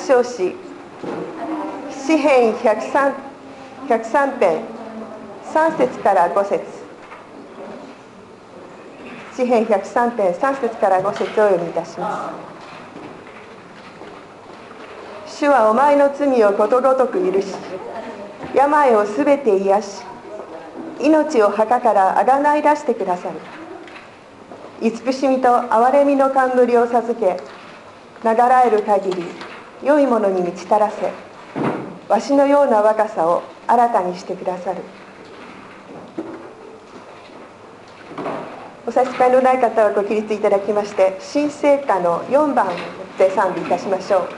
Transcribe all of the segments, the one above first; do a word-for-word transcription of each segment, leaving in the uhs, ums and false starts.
発祥詩詩編ひゃくさん編さん節からご節、詩編ひゃくさん編さん節からご節をお読みいたします。主はお前の罪をことごとく許し、病をすべて癒し、命を墓からあがない出してくださる。慈しみと憐れみの冠を授け、流らえる限り良いものに満ち足らせ、わしのような若さを新たにしてくださる。お差し支えのない方はご起立いただきまして、新聖歌のよんばんで賛美いたしましょう。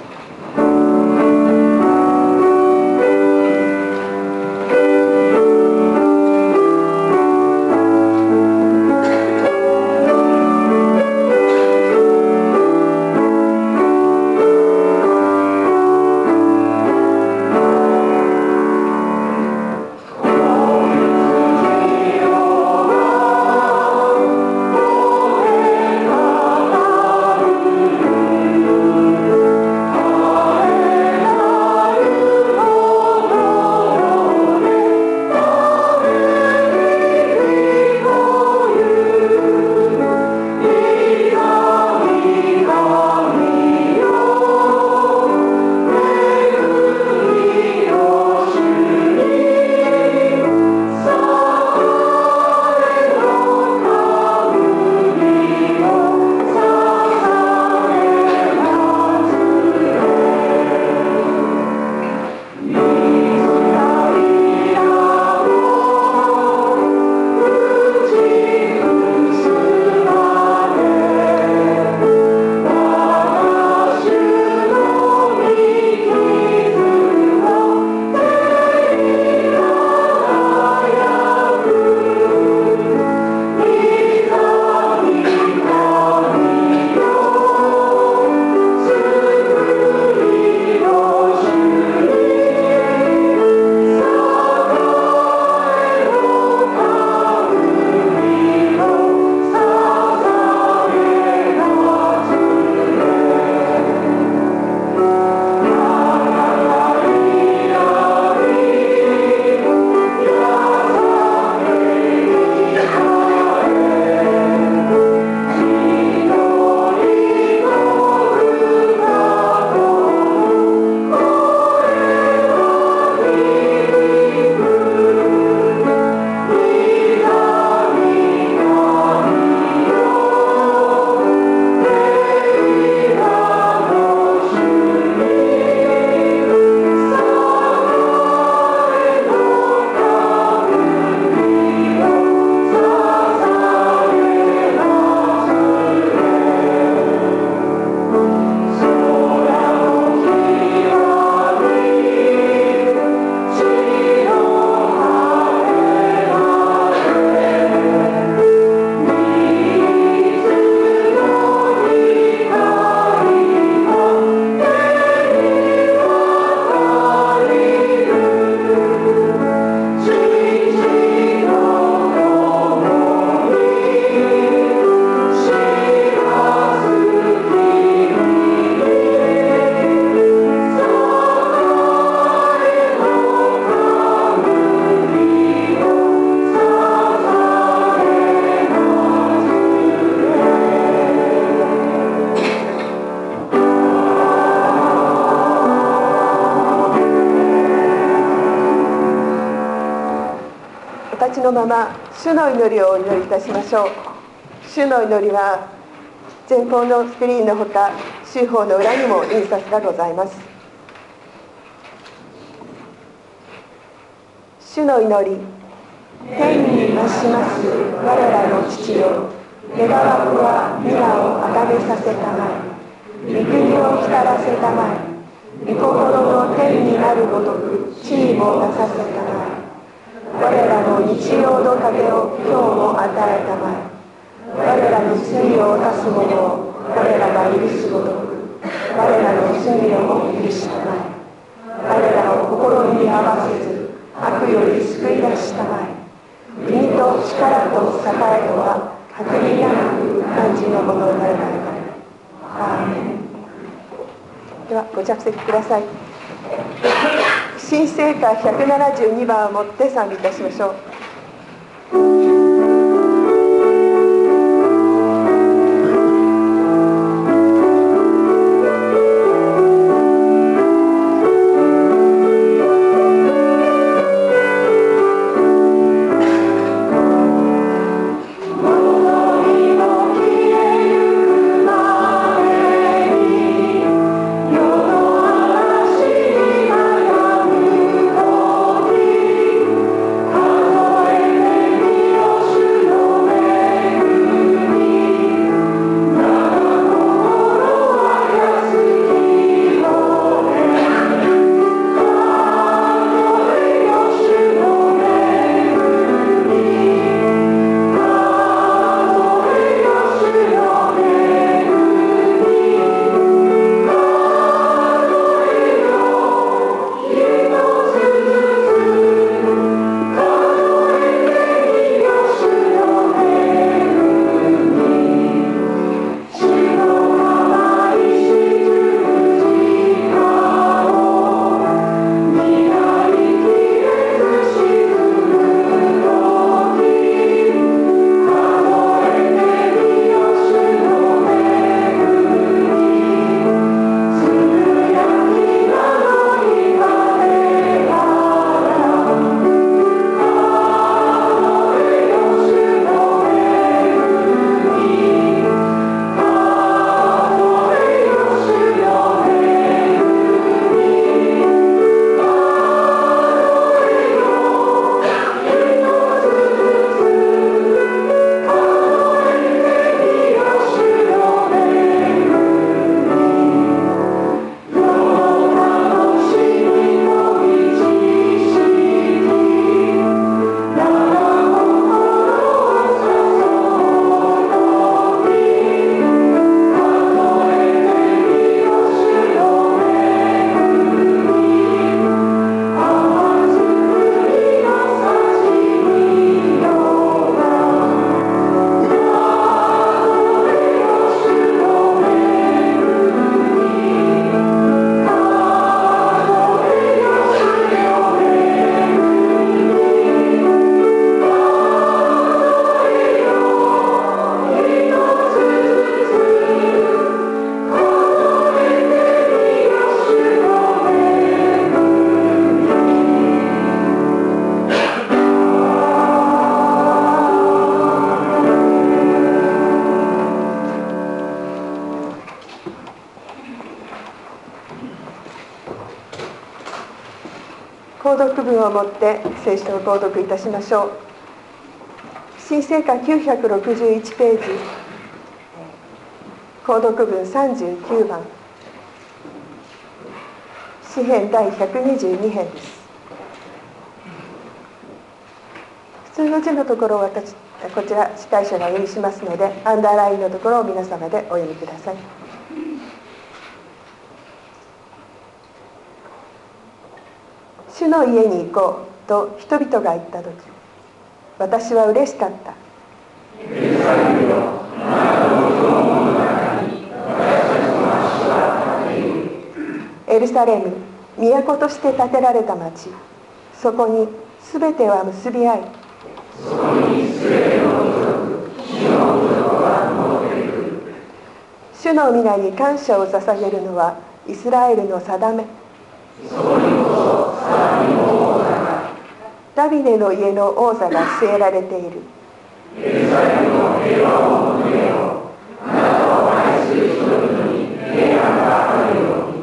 のまま主の祈りをお祈りいたしましょう。主の祈りは前方のスクリーンのほか週報の裏にも印刷がございます。主の祈り。天に増します我らの父よ、願わくは皆をあがめさせたまえ、御国を来たらせたまえ、御心の天になるごとく地にもなさせたまえ。我らの日曜の糧を今日も与えたまえ。我らの罪を犯す者を我らが許すごとく我らの罪をも許したまえ。我らを試みに合わせず悪より救い出したまえ。国と力と栄えとは限りなく感じのものになるから。アーメン。ではご着席ください。新聖歌ひゃくななじゅうにばんをもって賛美いたしましょう。購読文をもって聖書を購読いたしましょう。新聖歌きゅうひゃくろくじゅういちページ、購読文さんじゅうきゅうばん、詩編第ひゃくにじゅうに編です。普通の字のところを私こちら司会者がお読みしますので、アンダーラインのところを皆様でお読みください。主の家に行こうと人々が言ったとき、私は嬉しかった。エルサレム、都として建てられた町、そこにすべては結び合い、そこにすべての民族、主の民族は戻ってくる。主の皆に感謝を捧げるのはイスラエルの定め。そこにこそさらにも王座が、ダビデの家の王座が据えられている。エルサレムの平和を求めよう。あなたを愛する人々に平安があるように。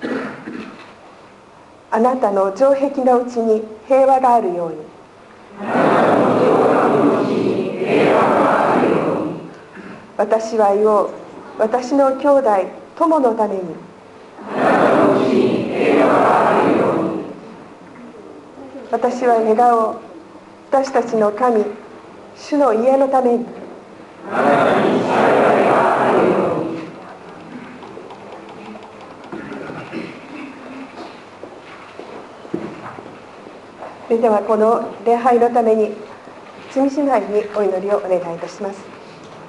あなたの城壁のうちに平和があるように。あなたの城壁のうちに平和があるように。私は言おう。私の兄弟友のために。あなたのうちに平和があるように。私は願おう。私たちの神、主の家のために。あなたに幸いがあるように。それではこの礼拝のために罪姉妹にお祈りをお願いいたします。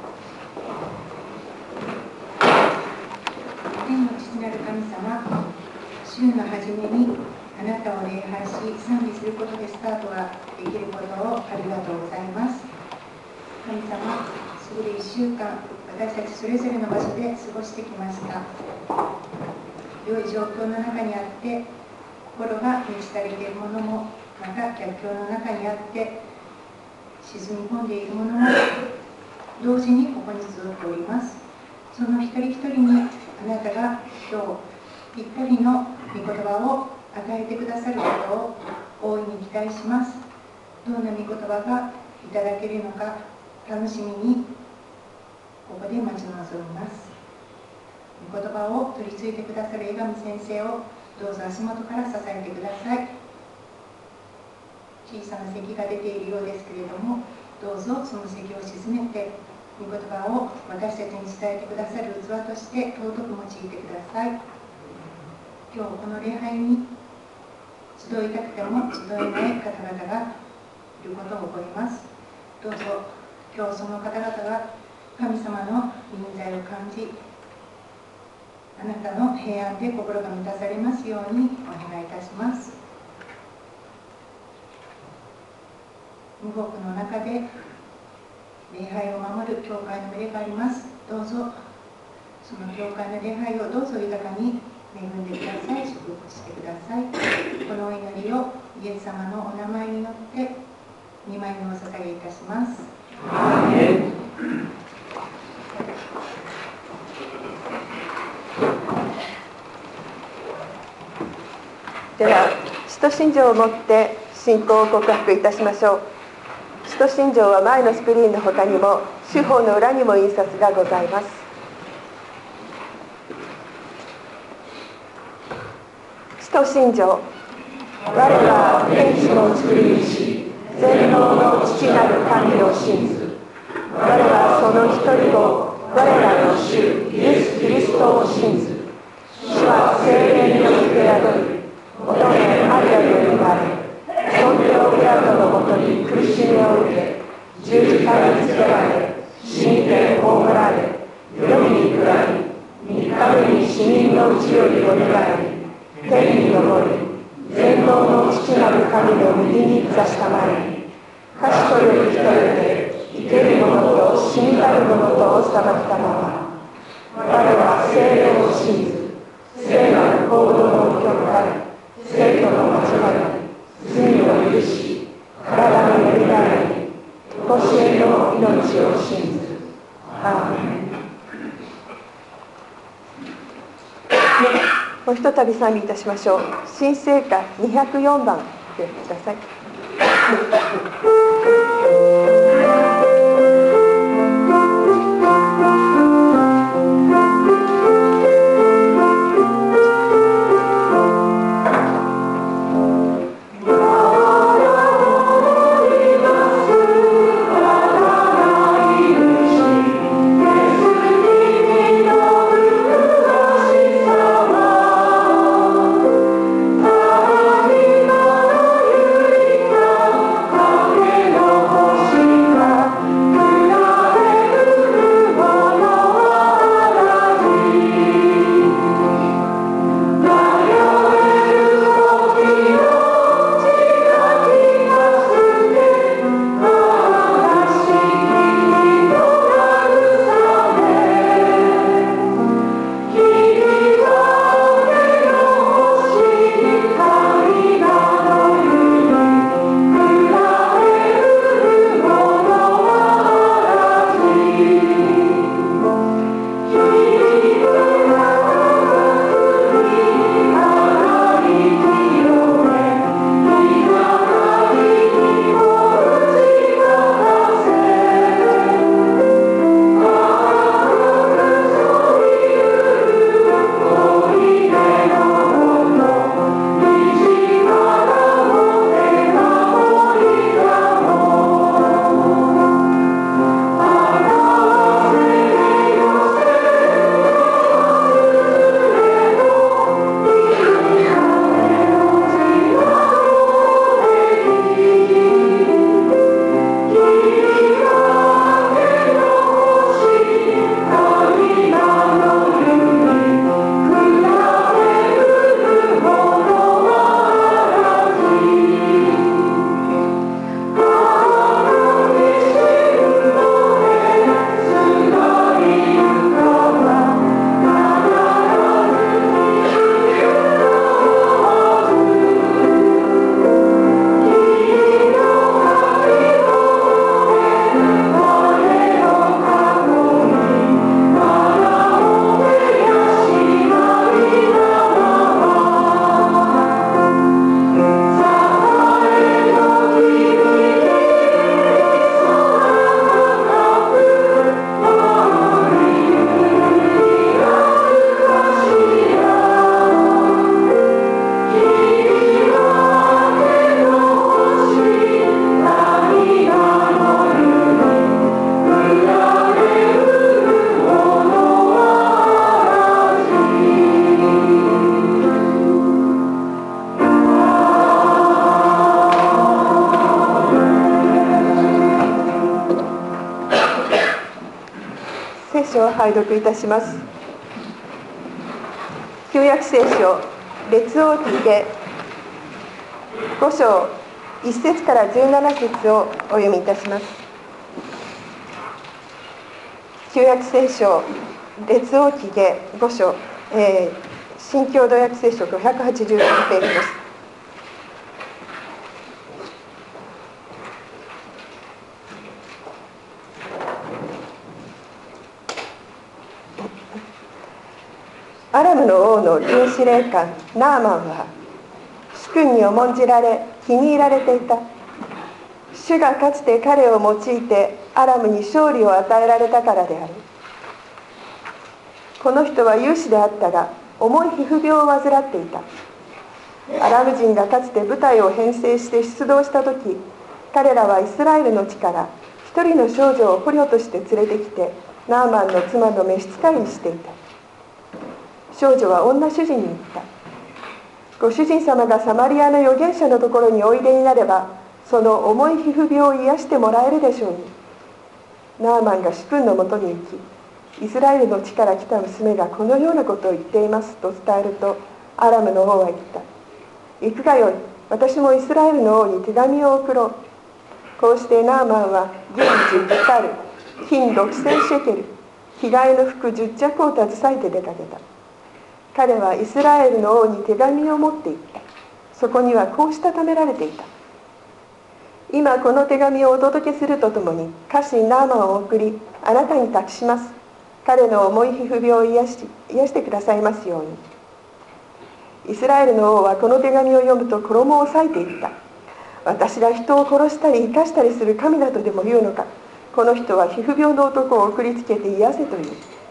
天の父なる神様、 週の初めにあなたを礼拝し賛美することでスタートができることをありがとうございます。神様、すぐでいっしゅうかん私たちそれぞれの場所で過ごしてきました。良い状況の中にあって心が満ち足りているものも、また逆境の中にあって沈み込んでいるものも同時にここに集っております。その一人一人にあなたが今日ぴったりの御言葉を与えてくださることを大いに期待します。どんな御言葉がいただけるのか楽しみにここで待ち望みます。御言葉を取り次いでくださる江上先生をどうぞ足元から支えてください。小さな咳が出ているようですけれども、どうぞその咳を鎮めて御言葉を私たちに伝えてくださる器として尊く用いてください。今日この礼拝に集いたくても集えない方々がいることを覚えます。どうぞ今日その方々が神様の臨在を感じ、あなたの平安で心が満たされますようにお願いいたします。無国の中で礼拝を守る教会の群れがあります。どうぞその教会の礼拝をどうぞ豊かに恵んでください。祝福してください。このお祈りをイエス様のお名前によってにまいめお捧げいたします。アーメン。 では使徒信条をもって信仰を告白いたしましょう。使徒信条は前のスクリーンの他にも手法の裏にも印刷がございます。使徒信条。我は天地の作り主、全能の父なる神を信ず。我はその一人子、我らの主イエス・キリストを信ず。主は聖霊によって宿り、乙女マリアに生まれ、尊教ピラトのもとに苦しみを受け、十字架につけられ、死にて葬られ、夜に下り、三日目に死人のうちよりよみがえり、天に昇り、全能の父なる神の右に座したまえ、賢より人よで生ける者と死にたる者とを裁きたまま、我は聖霊を信ず、聖なる行動の教会、生徒の交わり、罪を許し、体のよみがえり、常しえの命を信ず。アーメン。もうひとたび賛美いたしましょう。新聖歌にひゃくよんばんでください。 「 書を拝読いたします。旧約聖書列王記下ご章いっ節からじゅうなな節をお読みいたします。旧約聖書列王記下ご章、えー、新共同訳聖書ごひゃくはちじゅうさんページです。アラムの王の軍司令官ナーマンは主君に重んじられ気に入られていた。主がかつて彼を用いてアラムに勝利を与えられたからである。この人は勇士であったが重い皮膚病を患っていた。アラム人がかつて部隊を編成して出動した時、彼らはイスラエルの地から一人の少女を捕虜として連れてきてナーマンの妻の召使いにしていた。少女は女主人に言った。ご主人様がサマリアの預言者のところにおいでになれば、その重い皮膚病を癒してもらえるでしょうに。ナーマンが主君のもとに行き、イスラエルの地から来た娘がこのようなことを言っていますと伝えると、アラムの王は言った。行くがよい、私もイスラエルの王に手紙を送ろう。こうしてナーマンは銀じゅっタル、金ろくせんシェケル、着替えの服じゅっ着を携えて出かけた。彼はイスラエルの王に手紙を持っていった。そこにはこうしたためられていた。今この手紙をお届けするとともに家臣ナーマンを送り、あなたに託します。彼の重い皮膚病を癒し、癒してくださいますように。イスラエルの王はこの手紙を読むと衣を裂いていった。私が人を殺したり生かしたりする神だとでも言うのか。この人は皮膚病の男を送りつけて癒せという。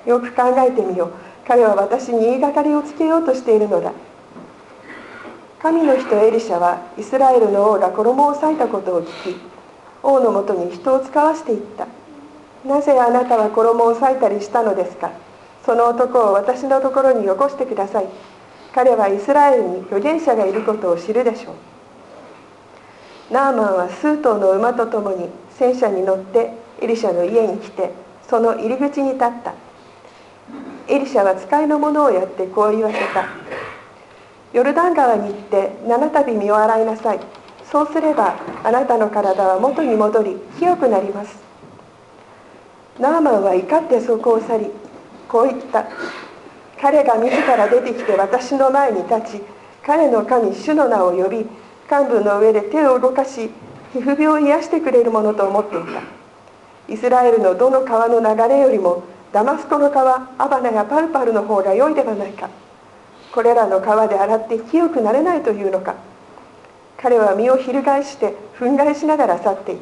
よく考えてみよう。彼は私に言いがかりをつけようとしているのだ。神の人エリシャはイスラエルの王が衣を裂いたことを聞き、王のもとに人を使わしていった。なぜあなたは衣を裂いたりしたのですか。その男を私のところによこしてください。彼はイスラエルに預言者がいることを知るでしょう。ナーマンは数頭の馬とともに戦車に乗ってエリシャの家に来て、その入り口に立った。エリシャは使いの者をやってこう言わせた。ヨルダン川に行って七度身を洗いなさい。そうすればあなたの体は元に戻り清くなります。ナーマンは怒ってそこを去り、こう言った。彼が自ら出てきて私の前に立ち、彼の神主の名を呼び、幹部の上で手を動かし、皮膚病を癒してくれるものと思っていた。イスラエルのどの川の流れよりもダマスコの川、アバナやパルパルの方が良いではないか。これらの川で洗って清くなれないというのか。彼は身を翻して憤慨しながら去っていった。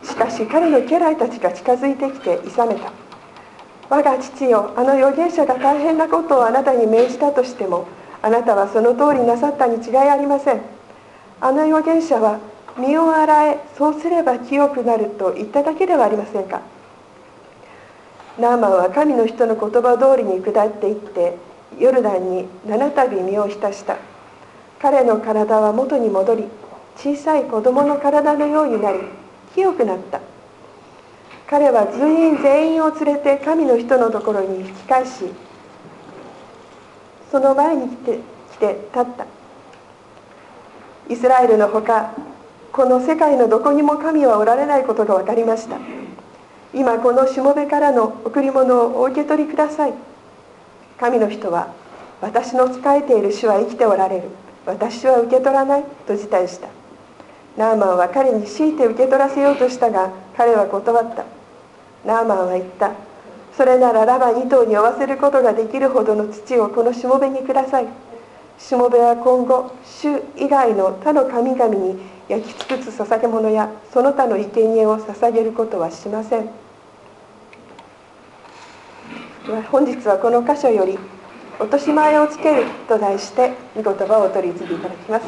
しかし彼の家来たちが近づいてきていさめた。我が父よ、あの預言者が大変なことをあなたに命じたとしても、あなたはその通りなさったに違いありません。あの預言者は身を洗え、そうすれば清くなると言っただけではありませんか。ナーマンは神の人の言葉通りに下っていってヨルダンに七度身を浸した。彼の体は元に戻り、小さい子供の体のようになり清くなった。彼は随員全員を連れて神の人のところに引き返し、その前に来て来て立った。イスラエルのほかこの世界のどこにも神はおられないことが分かりました。今このしもべからの贈り物をお受け取りください。神の人は、私の仕えている主は生きておられる。私は受け取らないと辞退した。ナーマンは彼に強いて受け取らせようとしたが、彼は断った。ナーマンは言った。それならラバに頭に負わせることができるほどの土をこのしもべにください。しもべは今後、主以外の他の神々に焼き尽くす捧げ物やその他の生贄を捧げることはしません。本日はこの箇所より落とし前をつけると題して御言葉をお取り次ぎいただきます。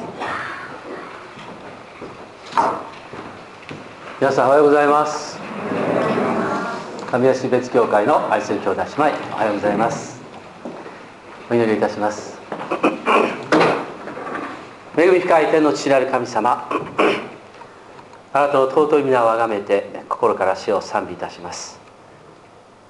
皆さんおはようございます。神谷市別教会の愛する兄弟姉妹、おはようございます。お祈りいたします。恵み深い天の父なる神様、あなたの尊い皆をあがめて心から主を賛美いたします。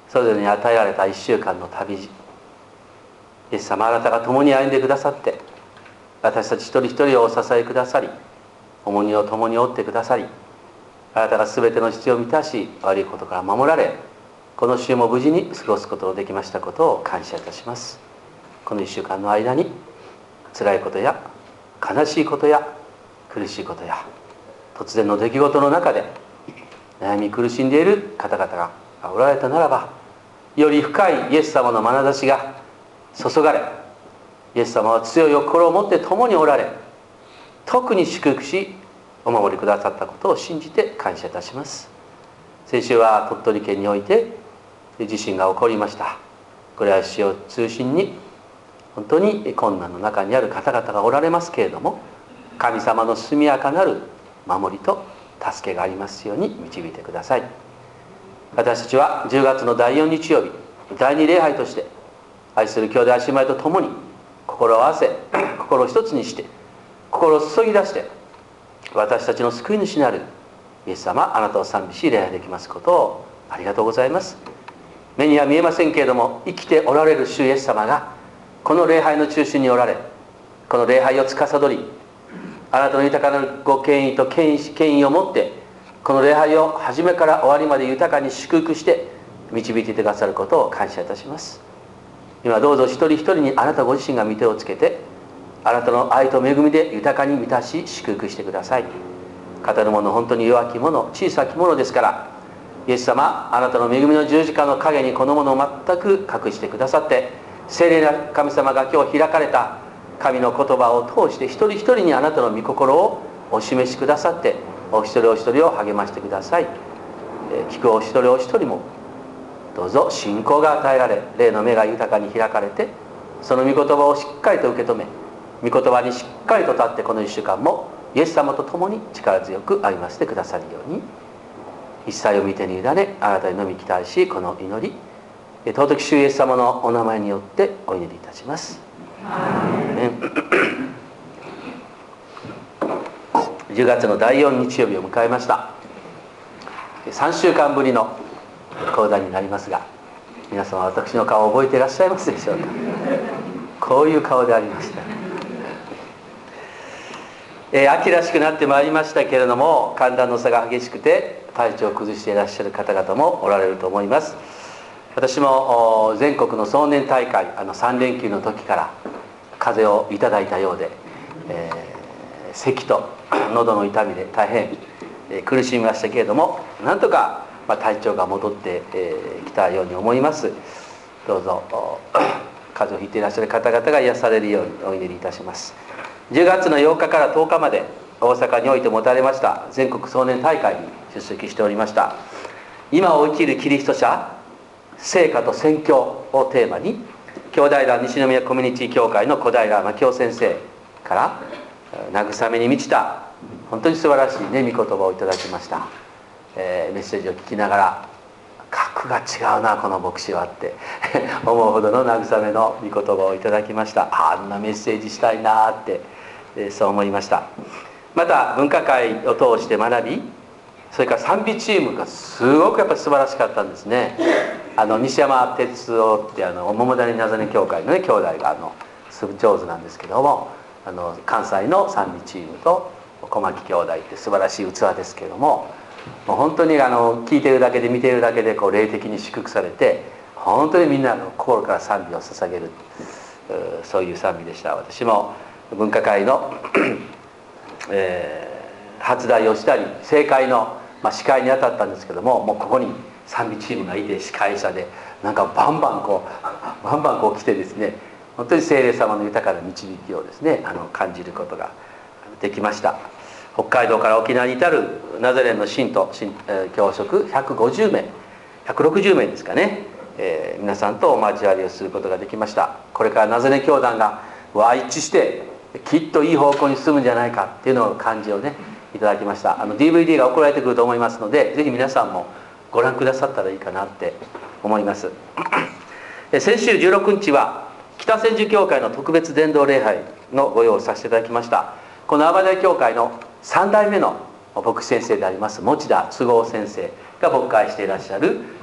それぞれに与えられたいっしゅうかんの旅路、イエス様、あなたが共に歩んでくださって、私たち一人一人をお支えくださり、重荷を共に負ってくださり、あなたが全ての必要を満たし、悪いことから守られ、この週も無事に過ごすことのできましたことを感謝いたします。このいっしゅうかんの間に辛いことや悲しいことや苦しいことや突然の出来事の中で悩み苦しんでいる方々がおられたならば、より深いイエス様の眼差しが注がれ、イエス様は強い心を持って共におられ、特に祝福しお守りくださったことを信じて感謝いたします。先週は鳥取県において地震が起こりました。これは市を中心に本当に困難の中にある方々がおられますけれども、神様の速やかなる守りと助けがありますように導いてください。私たちはじゅうがつのだいよん日曜日、だいに礼拝として愛する兄弟姉妹と共に心を合わせ、心を一つにして、心を注ぎ出して、私たちの救い主なるイエス様、あなたを賛美し礼拝できますことをありがとうございます。目には見えませんけれども、生きておられる主イエス様がこの礼拝の中心におられ、この礼拝を司り、あなたの豊かなご権威と権威権威を持ってこの礼拝を初めから終わりまで豊かに祝福して導いていてくださることを感謝いたします。今どうぞ一人一人にあなたご自身が御手をつけて、あなたの愛と恵みで豊かに満たし祝福してください。語る者本当に弱き者、小さき者ですから、イエス様、あなたの恵みの十字架の陰にこのものを全く隠してくださって、聖霊な神様が今日開かれた神の言葉を通して一人一人にあなたの御心をお示しくださって、お一人お一人を励ましてください。聞くお一人お一人もどうぞ信仰が与えられ、霊の目が豊かに開かれて、その御言葉をしっかりと受け止め、御言葉にしっかりと立って、このいっしゅうかんもイエス様と共に力強く歩ませてくださるように、一切を御手に委ね、あなたにのみ期待し、この祈り尊き主イエス様のお名前によってお祈りいたします。じゅうがつのだいよん日曜日を迎えました。さんしゅうかんぶりの講談になりますが、皆様私の顔を覚えていらっしゃいますでしょうか。こういう顔でありました。えー、秋らしくなってまいりましたけれども、寒暖の差が激しくて体調を崩していらっしゃる方々もおられると思います。私も全国の壮年大会、あのさん連休の時から風邪をいただいたようで、えー、咳と喉の痛みで大変、えー、苦しみましたけれども、なんとか、まあ、体調が戻ってき、えー、たように思います。どうぞ風邪をひいていらっしゃる方々が癒されるようにお祈りいたします。じゅうがつのようかからとおかまで大阪において持たれました全国壮年大会に出席しておりました。今を生きるキリスト者、聖歌と宣教をテーマに、兄弟団西宮コミュニティ協会の小平真夫先生から慰めに満ちた本当に素晴らしいね御言葉をいただきました。えー、メッセージを聞きながら、格が違うなこの牧師はって思うほどの慰めの御言葉をいただきました。あんなメッセージしたいなって、えー、そう思いました。また文化会を通して学び、それから賛美チームがすごくやっぱり素晴らしかったんですね。あの西山哲夫ってあの桃谷名真教会のね兄弟があの上手なんですけども、あの関西の賛美チームと小牧兄弟って素晴らしい器ですけれども、もう本当にあの聞いているだけで見ているだけでこう霊的に祝福されて、本当にみんなの心から賛美を捧げる、そういう賛美でした。私も文化会の、えー、発題をしたり正会の、まあ、司会に当たったんですけども、もうここに賛美チームがいて司会者でなんかバンバンこうバンバンこう来てですね、本当に聖霊様の豊かな導きをですねあの感じることができました。北海道から沖縄に至るナザレンの信徒、えー、教職ひゃくごじゅうめい、ひゃくろくじゅうめいですかね、えー、皆さんとお交わりをすることができました。これからナザレン教団が和一してきっといい方向に進むんじゃないかっていうのを感じをねいただきました。あの ディーブイディー が送られてくると思いますので、ぜひ皆さんもご覧くださったらいいかなって思います。先週じゅうろくにちは北千住教会の特別伝道礼拝のご用をさせていただきました。この阿波大教会のさんだいめの牧師先生であります持田都合先生が牧会していらっしゃる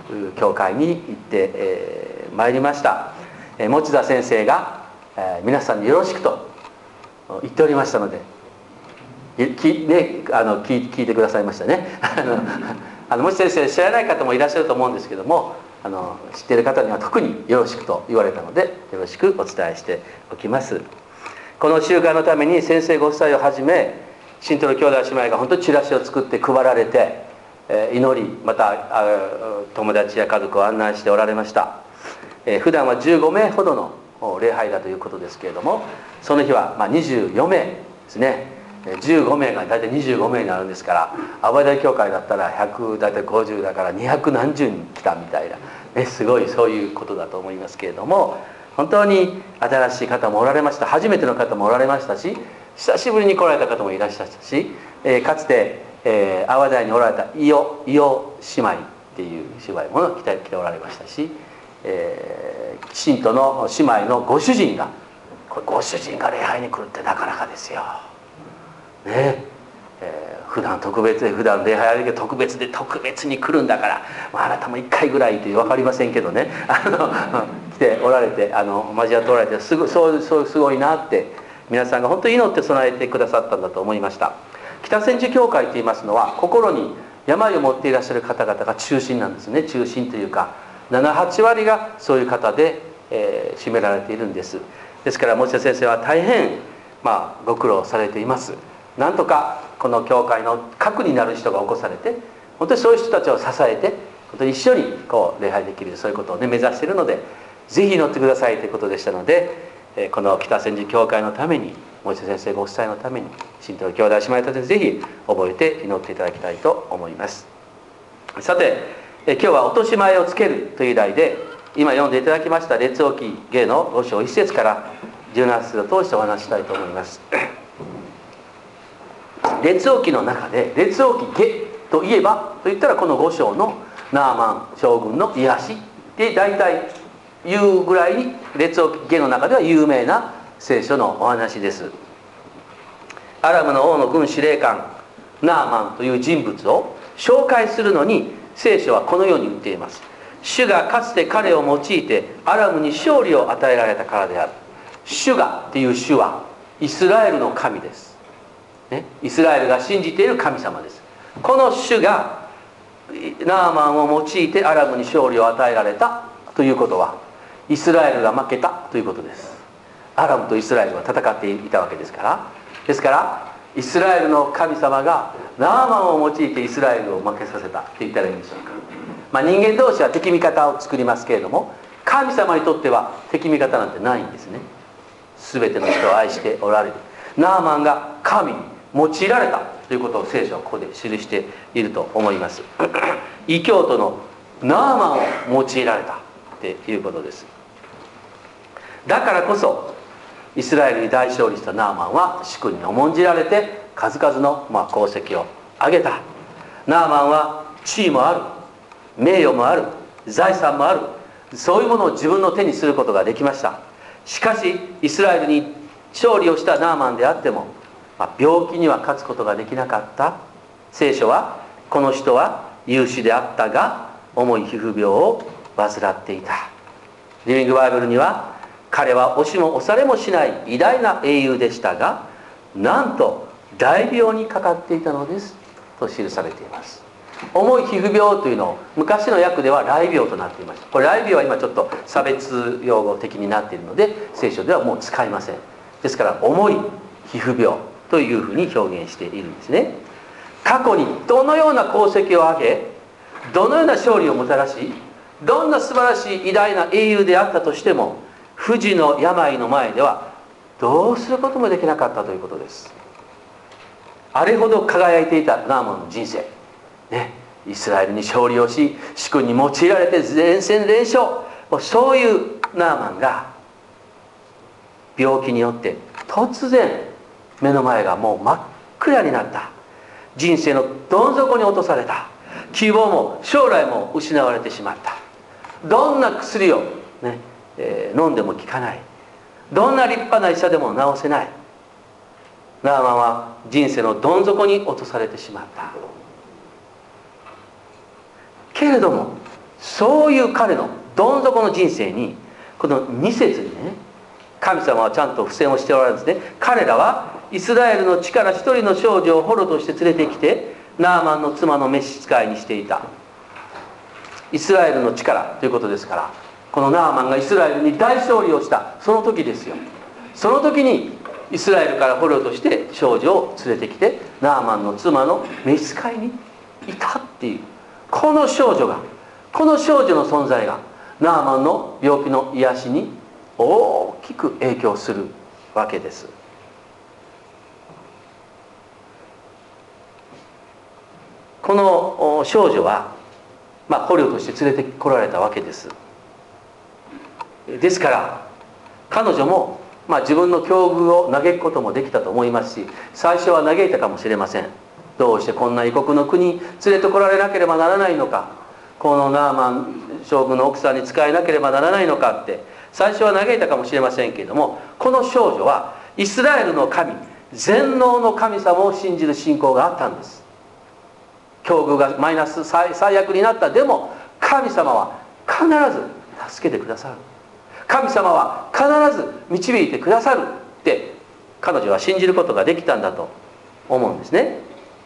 教会に行って、えー、まいりました。えー、持田先生が、えー、皆さんによろしくと言っておりましたので、き、ね、あの 聞, 聞いてくださいましたね。あのあの持田先生知らない方もいらっしゃると思うんですけども、あの知っている方には特によろしくと言われたので、よろしくお伝えしておきます。この集会のために先生ご夫妻をはじめ信徒の兄弟姉妹が本当にチラシを作って配られて、えー、祈り、また友達や家族を案内しておられました。えー、普段はじゅうごめいほどの礼拝だということですけれども、その日はまあにじゅうよめいですね。じゅうごめいが大体にじゅうごめいになるんですから、アバダイ教会だったらひゃく大体ごじゅうだからにひゃくなんじゅうにん来たみたいな、ね、すごいそういうことだと思いますけれども、本当に新しい方もおられました。初めての方もおられましたし、久しぶりに来られた方もいらっしゃったし、えー、かつて、えー、阿波台におられた伊予伊予姉妹っていう姉妹も来て、来ておられましたし、えー、信徒の姉妹のご主人が、これご主人が礼拝に来るってなかなかですよね。えー、普段特別で普段礼拝あるけど特別で特別に来るんだから、まあ、あなたもいっかいぐらいって分かりませんけどね、あの来ておられて、あの交わっておられて、すごそうそうすごいなって皆さんが本当に祈って備えてくださったんだと思いました。北千住教会といいますのは、心に病を持っていらっしゃる方々が中心なんですね。中心というかななはちわりがそういう方で、えー、占められているんです。ですから持田先生は大変、まあ、ご苦労されています。なんとかこの教会の核になる人が起こされて、本当にそういう人たちを支えて本当に一緒にこう礼拝できる、そういうことを、ね、目指しているので、ぜひ祈ってくださいということでしたので、この北千住教会のために、持田先生ご夫妻のために、信徒の兄弟姉妹たちにぜひ覚えて祈っていただきたいと思います。さて、今日は落とし前をつけるという題で、今読んでいただきました列王記下のご章いっ節からじゅうなな節を通してお話ししたいと思います。列王記の中で列王記下といえばといったら、このご章のナーマン将軍の癒しで大体言うぐらいに、列王記下の中では有名な聖書のお話です。アラムの王の軍司令官ナーマンという人物を紹介するのに、聖書はこのように言っています。主がかつて彼を用いてアラムに勝利を与えられたからである。主がっていう主はイスラエルの神です、ね、イスラエルが信じている神様です。この主がナーマンを用いてアラムに勝利を与えられたということは、イスラエルが負けたということです。アラムとイスラエルは戦っていたわけですから。ですからイスラエルの神様がナーマンを用いてイスラエルを負けさせたって言ったらいいんでしょうか。まあ、人間同士は敵味方を作りますけれども、神様にとっては敵味方なんてないんですね。全ての人を愛しておられるナーマンが神に用いられたということを聖書はここで記していると思います。異教徒のナーマンを用いられたっていうことです。だからこそイスラエルに大勝利したナーマンは主君に重んじられて、数々のまあ功績を上げた。ナーマンは地位もある、名誉もある、財産もある、そういうものを自分の手にすることができました。しかしイスラエルに勝利をしたナーマンであっても、まあ、病気には勝つことができなかった。聖書はこの人は勇士であったが重い皮膚病を患っていた。リビングバイブルには、彼は押しも押されもしない偉大な英雄でしたが、なんと大病にかかっていたのですと記されています。重い皮膚病というのを昔の訳では雷病となっていました。これ雷病は今ちょっと差別用語的になっているので、聖書ではもう使いません。ですから重い皮膚病というふうに表現しているんですね。過去にどのような功績を上げ、どのような勝利をもたらし、どんな素晴らしい偉大な英雄であったとしても、不治の病の前ではどうすることもできなかったということです。あれほど輝いていたナーマンの人生、ね、イスラエルに勝利をし、主君に用いられて連戦連勝、もうそういうナーマンが病気によって突然目の前がもう真っ暗になった。人生のどん底に落とされた。希望も将来も失われてしまった。どんな薬を、ねえー、飲んでも効かない。どんな立派な医者でも治せない。ナーマンは人生のどん底に落とされてしまった。けれどもそういう彼のどん底の人生に、このに節にね、神様はちゃんと付箋をしておられるんですね。彼らはイスラエルの地から一人の少女を捕虜として連れてきて、ナーマンの妻の召使いにしていた。イスラエルの地からということですから、このナーマンがイスラエルに大勝利をしたその時ですよ。その時にイスラエルから捕虜として少女を連れてきて、ナーマンの妻の召使いにいたっていう、この少女が、この少女の存在がナーマンの病気の癒しに大きく影響するわけです。この少女は、まあ、捕虜として連れてこられたわけです。ですから彼女も、まあ、自分の境遇を嘆くこともできたと思いますし、最初は嘆いたかもしれません。どうしてこんな異国の国に連れてこられなければならないのか、このナーマン将軍の奥さんに仕えなければならないのかって最初は嘆いたかもしれませんけれども、この少女はイスラエルの神、全能の神様を信じる信仰があったんです。境遇がマイナス、最悪になった。でも神様は必ず助けてくださる。神様は必ず導いてくださるって彼女は信じることができたんだと思うんですね。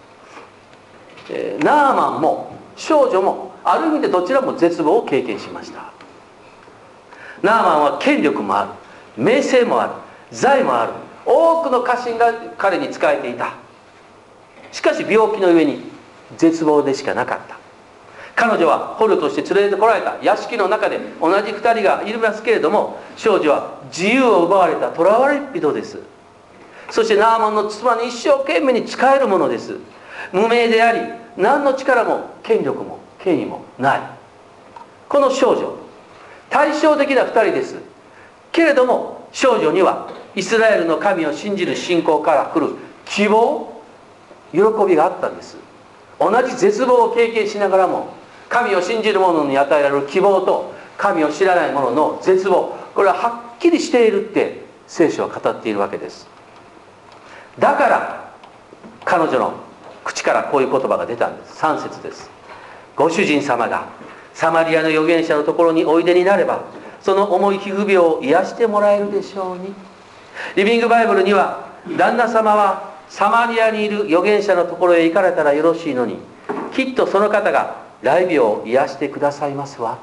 えー、ナーマンも少女もある意味でどちらも絶望を経験しました。ナーマンは権力もある、名声もある、財もある、多くの家臣が彼に仕えていた。しかし病気のゆえに絶望でしかなかった。彼女は捕虜として連れてこられた。屋敷の中で同じ二人がいますけれども、少女は自由を奪われた囚われ人です。そしてナーマンの妻に一生懸命に仕えるものです。無名であり、何の力も権力も権威もない。この少女、対照的な二人です。けれども少女にはイスラエルの神を信じる信仰から来る希望、喜びがあったんです。同じ絶望を経験しながらも、神を信じる者に与えられる希望と神を知らない者の絶望、これははっきりしているって聖書は語っているわけです。だから彼女の口からこういう言葉が出たんです。さん節です。ご主人様がサマリアの預言者のところにおいでになれば、その重い皮膚病を癒してもらえるでしょうに。リビングバイブルには、旦那様はサマリアにいる預言者のところへ行かれたらよろしいのに、きっとその方が癩病を癒してくださいますわ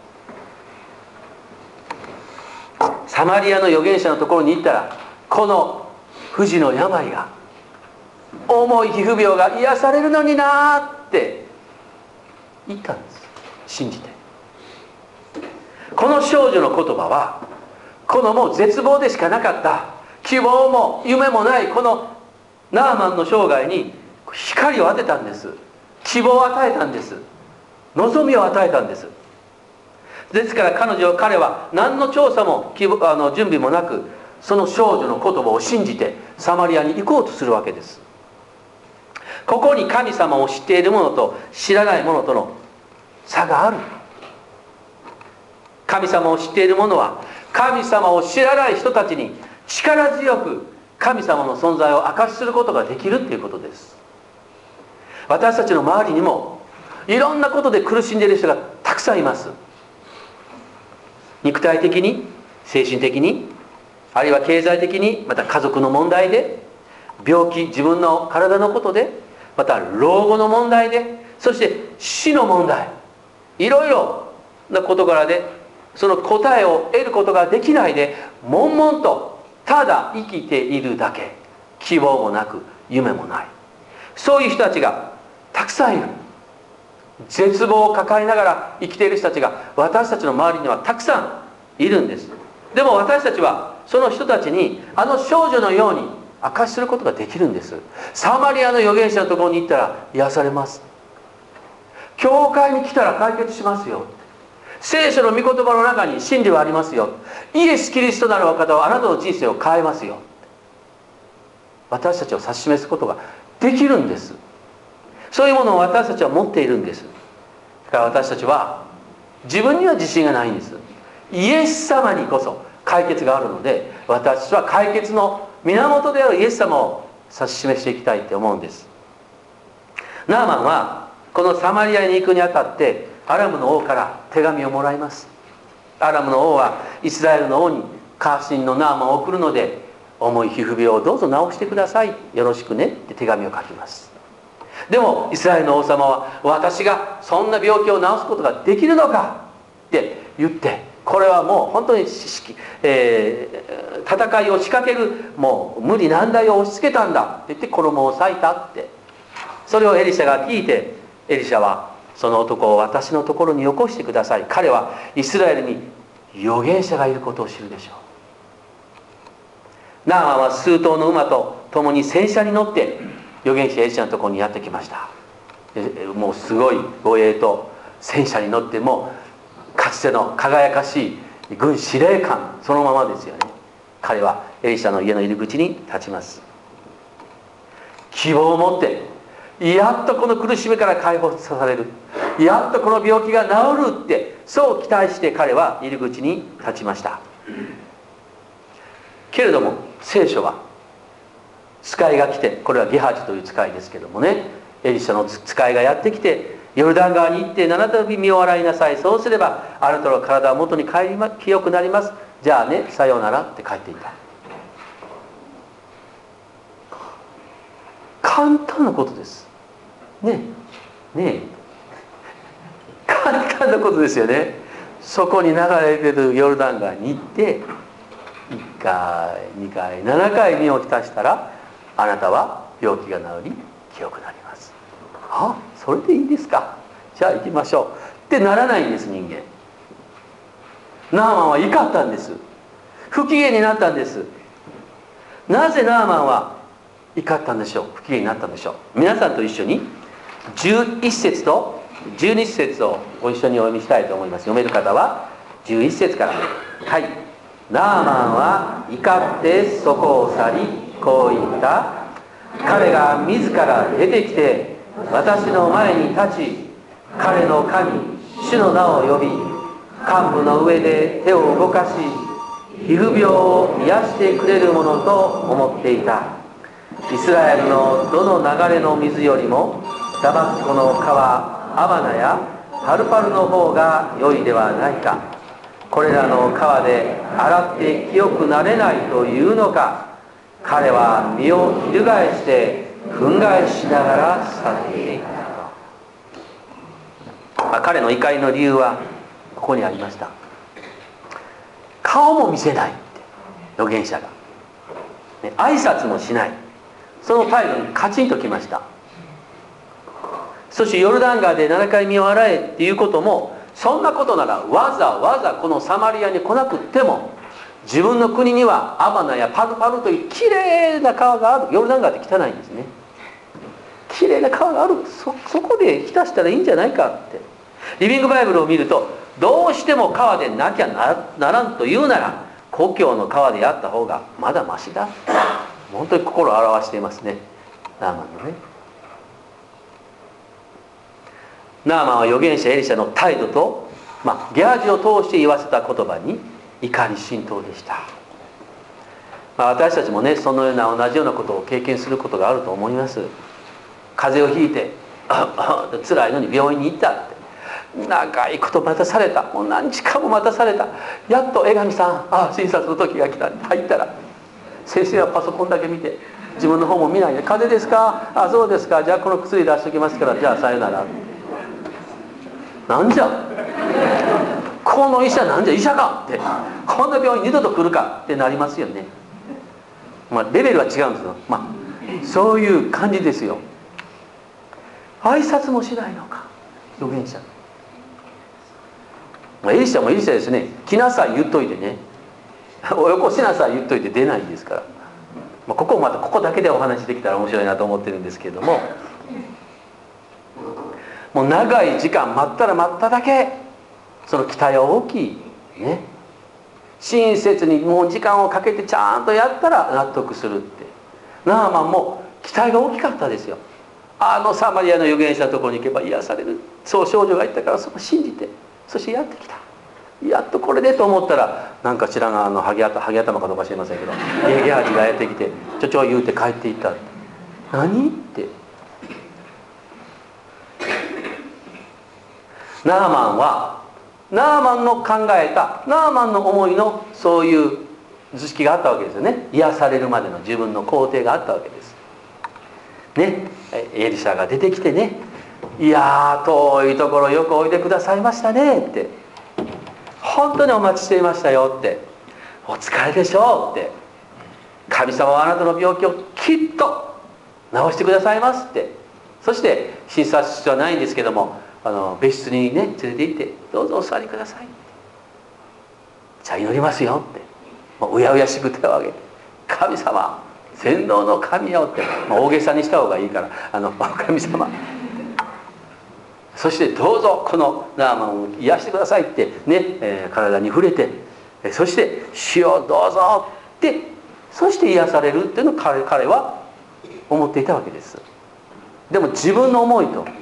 って。サマリアの預言者のところに行ったら、この不治の病が、重い皮膚病が癒されるのになって言ったんです。信じて。この少女の言葉は、このもう絶望でしかなかった希望も夢もないこのナーマンの生涯に光を当てたんです。希望を与えたんです。望みを与えたんです。ですから彼女彼は何の調査もあの準備もなく、その少女の言葉を信じてサマリアに行こうとするわけです。ここに神様を知っている者と知らない者との差がある。神様を知っている者は神様を知らない人たちに力強く神様の存在を証しすることができるということです。私たちの周りにもいろんなことで苦しんでいる人がたくさんいます。肉体的に、精神的に、あるいは経済的に、また家族の問題で、病気、自分の体のことで、また老後の問題で、そして死の問題、いろいろな事柄でその答えを得ることができないで、悶々とただ生きているだけ、希望もなく夢もない、そういう人たちがたくさんいる。絶望を抱えながら生きている人たちが私たちの周りにはたくさんいるんです。でも私たちはその人たちにあの少女のように証しすることができるんです。サマリアの預言者のところに行ったら癒されます。教会に来たら解決しますよ。聖書の御言葉の中に真理はありますよ。イエス・キリストなるお方はあなたの人生を変えますよ。私たちを指し示すことができるんです。そういうものを私たちは持っているんです。だから私たちは自分には自信がないんです。イエス様にこそ解決があるので、私たちは解決の源であるイエス様を指し示していきたいと思うんです。ナーマンはこのサマリアに行くにあたってアラムの王から手紙をもらいます。アラムの王はイスラエルの王に家臣のナーマンを送るので、重い皮膚病をどうぞ治してください、よろしくねって手紙を書きます。でもイスラエルの王様は、私がそんな病気を治すことができるのかって言って、これはもう本当に、えー、戦いを仕掛けるもう無理難題を押し付けたんだって言って衣を裂いたって。それをエリシャが聞いて、エリシャはその男を私のところによこしてください、彼はイスラエルに預言者がいることを知るでしょう。ナーマンは数頭の馬と共に戦車に乗って預言者エリシャのところにやってきました。もうすごい護衛と戦車に乗って、もうかつての輝かしい軍司令官そのままですよね。彼はエリシャの家の入り口に立ちます。希望を持って、やっとこの苦しみから解放される、やっとこの病気が治るって、そう期待して彼は入り口に立ちました。けれども聖書は、使いが来て、これはゲハジという使いですけどもね、エリシャの使いがやってきて、ヨルダン川に行って七度身を洗いなさい、そうすればあなたの体は元に帰りま清くなります、じゃあね、さようならって書いていた。簡単なことですね。えねえ簡単なことですよね。そこに流れてるヨルダン川に行って、いっかいにかいななかい身を浸したら、あなたは病気が治り清くなります。あ、それでいいですか、じゃあ行きましょうってならないんです。人間ナーマンは怒ったんです。不機嫌になったんです。なぜナーマンは怒ったんでしょう、不機嫌になったんでしょう。皆さんと一緒にじゅういっ節とじゅうに節をご一緒にお読みしたいと思います。読める方はじゅういっ節から。はい。ナーマンは怒ってそこを去り、こう言った。彼が自ら出てきて私の前に立ち、彼の神主の名を呼び、幹部の上で手を動かし、皮膚病を癒してくれるものと思っていた。イスラエルのどの流れの水よりもダマスコの川アバナやパルパルの方が良いではないか。これらの川で洗って清くなれないというのか。彼は身を翻して憤慨しながら去っていった。まあ、彼の怒りの理由はここにありました。顔も見せないって預言者が、ね、挨拶もしない、その態度にカチンときました。そしてヨルダン川でななかい身を洗えっていうことも、そんなことならわざわざこのサマリアに来なくっても、自分の国にはアバナやパルパルというきれいな川がある。ヨルダン川って汚いんですね。きれいな川がある。 そ, そこで浸したらいいんじゃないかって。リビングバイブルを見ると、どうしても川でなきゃ な, ならんというなら故郷の川でやった方がまだマシだ。本当に心を表していますね、ナーマンのね。ナーマンは預言者エリシャの態度と、まあ、ゲハジを通して言わせた言葉に怒り心頭でした。まあ、私たちもね、そのような同じようなことを経験することがあると思います。風邪をひいて辛いのに病院に行ったって、長いこと待たされた、もう何時間も待たされた。やっと江上さん、あ診察の時が来たって入ったら、先生はパソコンだけ見て自分の方も見ないで、風邪ですか、あそうですか、じゃあこの薬出しておきますから、じゃあさよなら。なんじゃこの医者、なんじゃ医者かって、こんな病院二度と来るかってなりますよね。まあレベルは違うんですよ。まあそういう感じですよ。挨拶もしないのか預言者。まあ、エリシャもエリシャですね。来なさい言っといてね、およこしなさい言っといて出ないんですから。まあ、ここまたここだけでお話できたら面白いなと思ってるんですけれども、もう長い時間待ったら待っただけその期待は大きいね。親切にもう時間をかけてちゃんとやったら納得するって。ナーマンも期待が大きかったですよ。あのサマリアの預言者のところに行けば癒される、そう少女が言ったから、そこ信じて、そしてやってきた。やっとこれでと思ったら、なんか知らんあのハゲ頭ハゲ頭かどうか知りませんけど、ゲハジがやってきてちょちょ言うて帰っていった。何ってナーマンはナーマンの考えたナーマンの思いのそういう図式があったわけですよね。癒されるまでの自分の工程があったわけですね。エリシャが出てきてね、いやー遠いところよくおいでくださいましたねって、本当にお待ちしていましたよって、お疲れでしょうって、神様はあなたの病気をきっと治してくださいますって、そして診察室はないんですけども、あの別室にね連れて行って、どうぞお座りください、じゃあ祈りますよって、もううやうやしく手を挙げて、神様全能の神よって、まあ、大げさにした方がいいから、あの神様、そしてどうぞこのナーマンを癒してくださいってね、えー、体に触れて、そして主よどうぞって、そして癒されるっていうのを彼、彼は思っていたわけです。でも自分の思いと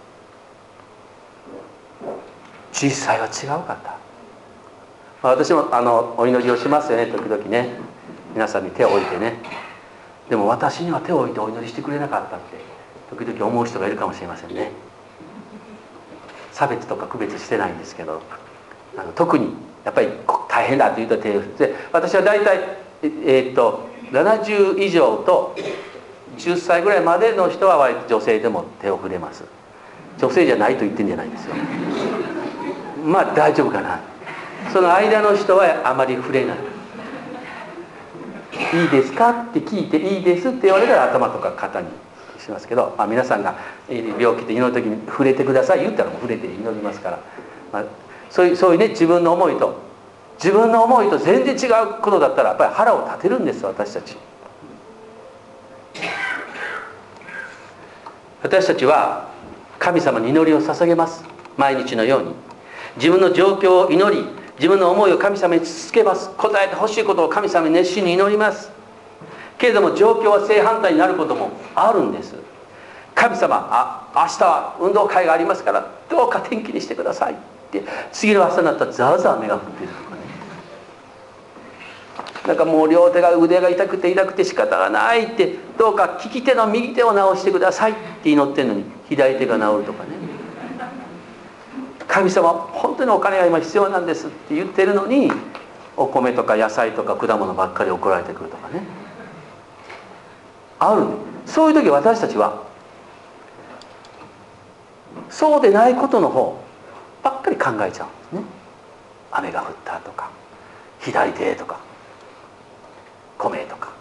実際は違うかった。私もあのお祈りをしますよね、時々ね、皆さんに手を置いてね。でも私には手を置いてお祈りしてくれなかったって時々思う人がいるかもしれませんね。差別とか区別してないんですけど、あの特にやっぱり大変だと言うと手を振って、私は大体ええー、っとななじゅう以上とじゅっさいぐらいまでの人は割と女性でも手を触れます。女性じゃないと言ってんじゃないんですよ。まあ大丈夫かな。その間の人はあまり触れない。いいですかって聞いて、いいですって言われたら頭とか肩にしますけど、まあ、皆さんが病気で祈る時に触れてください言ったらもう触れて祈りますから、まあ、そういう、そういうね、自分の思いと自分の思いと全然違うことだったらやっぱり腹を立てるんです。私たち私たちは神様に祈りを捧げます。毎日のように自分の状況を祈り、自分の思いを神様に続けます。答えてほしいことを神様に熱心に祈ります。けれども状況は正反対になることもあるんです。神様、あ、明日は運動会がありますからどうか天気にしてくださいって、次の朝になったらザーザー雨が降っているとかね、なんかもう両手が腕が痛くて痛くて仕方がないって、どうか利き手の右手を治してくださいって祈ってるのに左手が治るとかね、神様本当にお金が今必要なんですって言ってるのにお米とか野菜とか果物ばっかり送られてくるとかね、ある。そういう時私たちはそうでないことの方ばっかり考えちゃうんですね。雨が降ったとか左手とか米とか、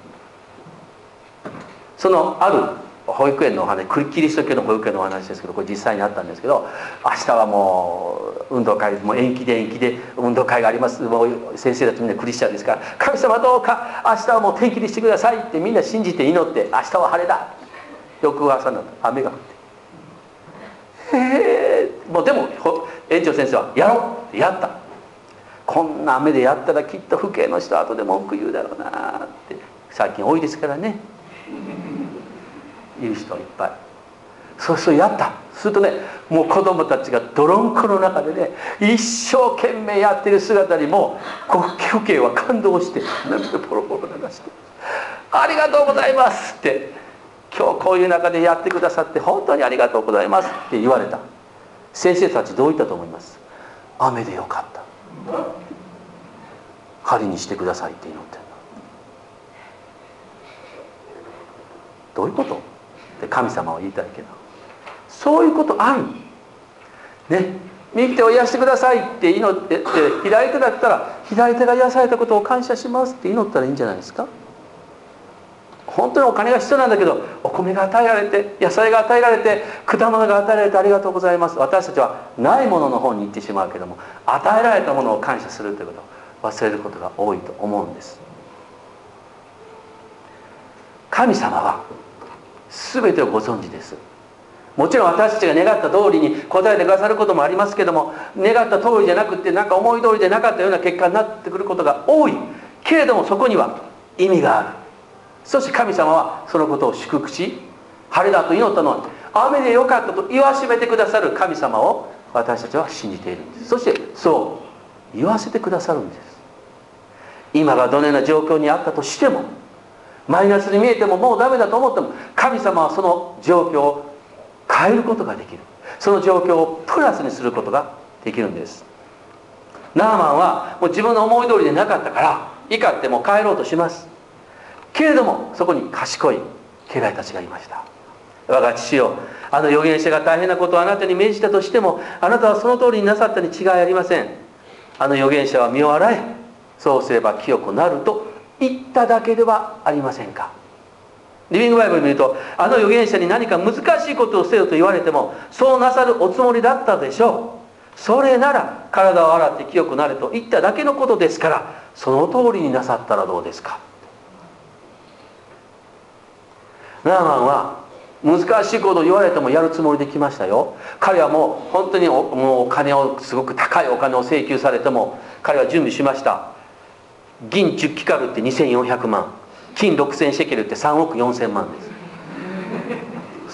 そのある保育園のお話、キリスト教の保育園のお話ですけど、これ実際にあったんですけど、明日はもう運動会もう延期で延期で運動会があります、もう先生たちみんなクリスチャンですから、神様どうか明日はもう天気にしてくださいってみんな信じて祈って、明日は晴れだ、翌朝になったら雨が降って、へえ、もうでも園長先生はやろうってやった。こんな雨でやったらきっと父兄の人は後で文句言うだろうなって最近多いですからね、言う人はいっぱい。そうそうやった。するとね、もう子供たちが泥んこの中でね、一生懸命やってる姿にも父兄は感動して涙ポロポロ流して「ありがとうございます」って、今日こういう中でやってくださって本当にありがとうございますって言われた。先生たちどう言ったと思います？雨でよかった、仮にしてくださいって祈ってるの。どういうことって神様は言いたいけど、そういうことあるね。右手を癒してくださいって祈ってって、左手だったら左手が癒されたことを感謝しますって祈ったらいいんじゃないですか。本当にお金が必要なんだけど、お米が与えられて野菜が与えられて果物が与えられてありがとうございます。私たちはないものの方に行ってしまうけども、与えられたものを感謝するということを忘れることが多いと思うんです。神様は全てをご存知です。もちろん私たちが願った通りに答えてくださることもありますけども、願った通りじゃなくてなんか思い通りでなかったような結果になってくることが多いけれども、そこには意味がある。そして神様はそのことを祝福し、晴れだと祈ったのは雨でよかったと言わしめてくださる神様を私たちは信じているんです。そしてそう言わせてくださるんです。今がどのような状況にあったとしても、マイナスに見えてももうダメだと思っても、神様はその状況を変えることができる。 その状況をプラスにすることができるんです。ナーマンはもう自分の思い通りでなかったから怒ってもう帰ろうとします。けれどもそこに賢い家来たちがいました。我が父よ、あの預言者が大変なことをあなたに命じたとしても、あなたはその通りになさったに違いありません。あの預言者は身を洗え、そうすれば清くなると言っただけではありませんか。リビングバイブルを見ると、あの預言者に何か難しいことをせよと言われてもそうなさるおつもりだったでしょう。それなら体を洗って清くなれと言っただけのことですから、その通りになさったらどうですか。ナーマンは難しいことを言われてもやるつもりで来ましたよ。彼はもう本当に お, もうお金をすごく高いお金を請求されても彼は準備しました。銀じゅっキカルってにせんよんひゃくまん、金ろくせんシェケルってさんおくよんせんまんです。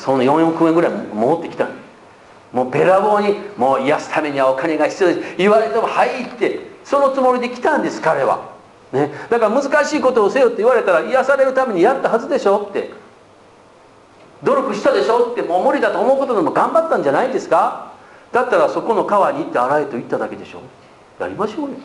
そのよんおくえんぐらい持ってきた。もうべらぼうにもう癒すためにはお金が必要です言われてもはいってそのつもりで来たんです彼は、ね、だから難しいことをせよって言われたら癒されるためにやったはずでしょって、努力したでしょって、もう無理だと思うことでも頑張ったんじゃないですか。だったらそこの川に行って洗えと言っただけでしょ。やりましょうよ。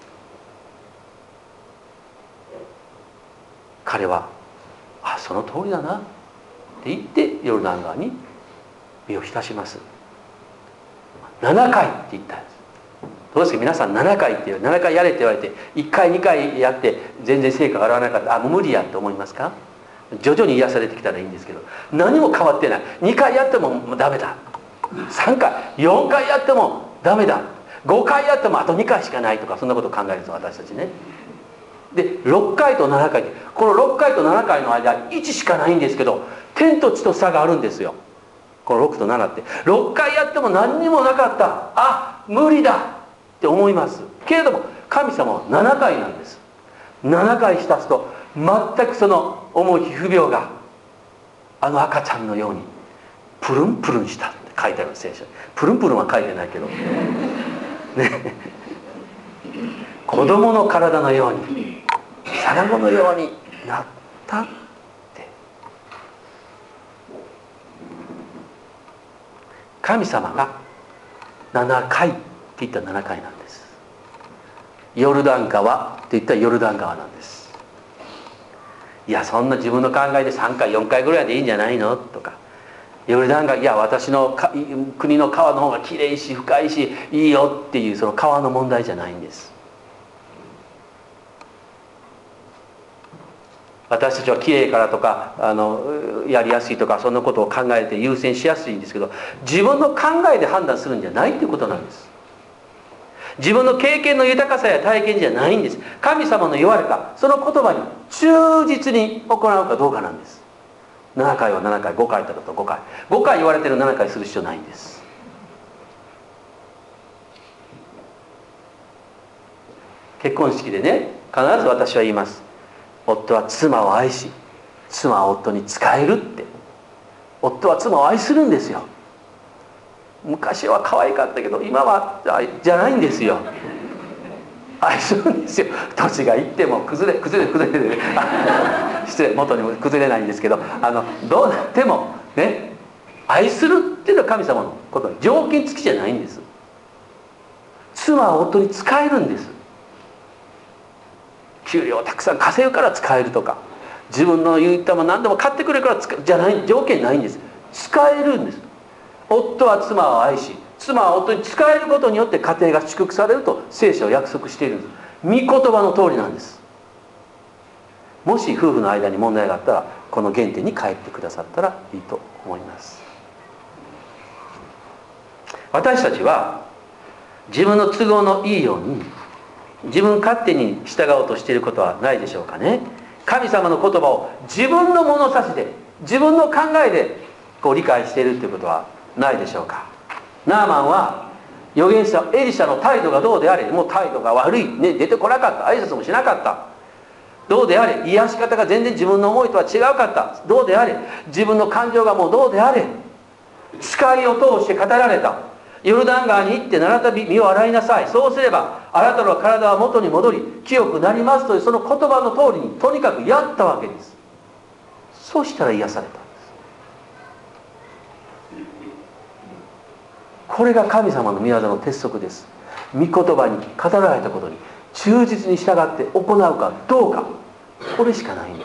彼はあその通りだなって言ってヨルダン川に身を浸します。ななかいって言ったんです。どうですか皆さん、ななかいってななかいやれって言われていっかいにかいやって全然成果が現れなかった、あもう無理やって思いますか。徐々に癒されてきたらいいんですけど、何も変わってない。にかいやってももうダメだ、さんかいよんかいやってもダメだ、ごかいやってもあとにかいしかないとか、そんなことを考えるんです私たちね。でろっかいとななかい、このろっかいとななかいの間いちしかないんですけど、天と地と差があるんですよ。このろくとななってろっかいやっても何にもなかった、あ無理だって思いますけれども、神様はななかいなんです。ななかい浸すと全くその重い皮膚病があの赤ちゃんのようにプルンプルンしたって書いてある聖書。プルンプルンは書いてないけどね、子供の体のように皿子のようになったって。神様がななかいって言ったらななかいなんです。ヨルダン川って言ったらヨルダン川なんです。いやそんな自分の考えでさんかいよんかいぐらいでいいんじゃないのとか、ヨルダン川いや私の国の川の方がきれいし深いしいいよっていうその川の問題じゃないんです。私たちはきれいからとかあのやりやすいとかそんなことを考えて優先しやすいんですけど、自分の考えで判断するんじゃないっていうことなんです。自分の経験の豊かさや体験じゃないんです。神様の言われたその言葉に忠実に行うかどうかなんです。ななかいはななかい、ごかいだとごかい、ごかい言われてるななかいする必要ないんです。結婚式でね必ず私は言います。夫は妻を愛し妻は夫に仕えるって。夫は妻を愛するんですよ。昔は可愛かったけど今はじゃないんですよ。愛するんですよ。年がいっても崩れ崩れ崩れ失礼元にも崩れないんですけど、あのどうなってもね愛するっていうのは神様のことに条件付きじゃないんです。妻は夫に仕えるんです。給料をたくさん稼ぐから使えるとか、自分の言ったもの何でも買ってくれるから使うじゃない、条件ないんです。使えるんです。夫は妻を愛し妻は夫に仕えることによって家庭が祝福されると聖書は約束しているんです。御言葉の通りなんです。もし夫婦の間に問題があったらこの原点に帰ってくださったらいいと思います。私たちは自分の都合のいいように自分勝手に従おうとしていることはないでしょうかね。神様の言葉を自分の物差しで自分の考えでこう理解しているということはないでしょうか。ナーマンは預言者エリシャの態度がどうであれ、もう態度が悪い、ね、出てこなかった、挨拶もしなかった、どうであれ癒し方が全然自分の思いとは違うかった、どうであれ自分の感情がもうどうであれ、誓いを通して語られた。ヨルダン川に行って再び身を洗いなさい、そうすればあなたの体は元に戻り清くなりますというその言葉の通りにとにかくやったわけです。そうしたら癒されたんです。 これが神様の御業の鉄則です。御言葉に語られたことに忠実に従って行うかどうか、これしかないんです。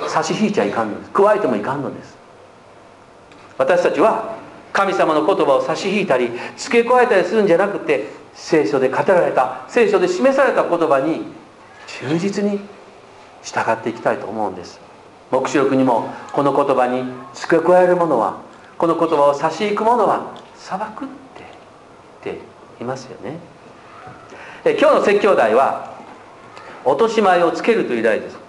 差し引いちゃいかんのです。加えてもいかんのです。私たちは神様の言葉を差し引いたり付け加えたりするんじゃなくて、聖書で語られた、聖書で示された言葉に忠実に従っていきたいと思うんです。黙示録にもこの言葉に付け加える者は、この言葉を差し引く者は裁くって言っていますよね。え今日の説教題は落とし前をつけるという題です。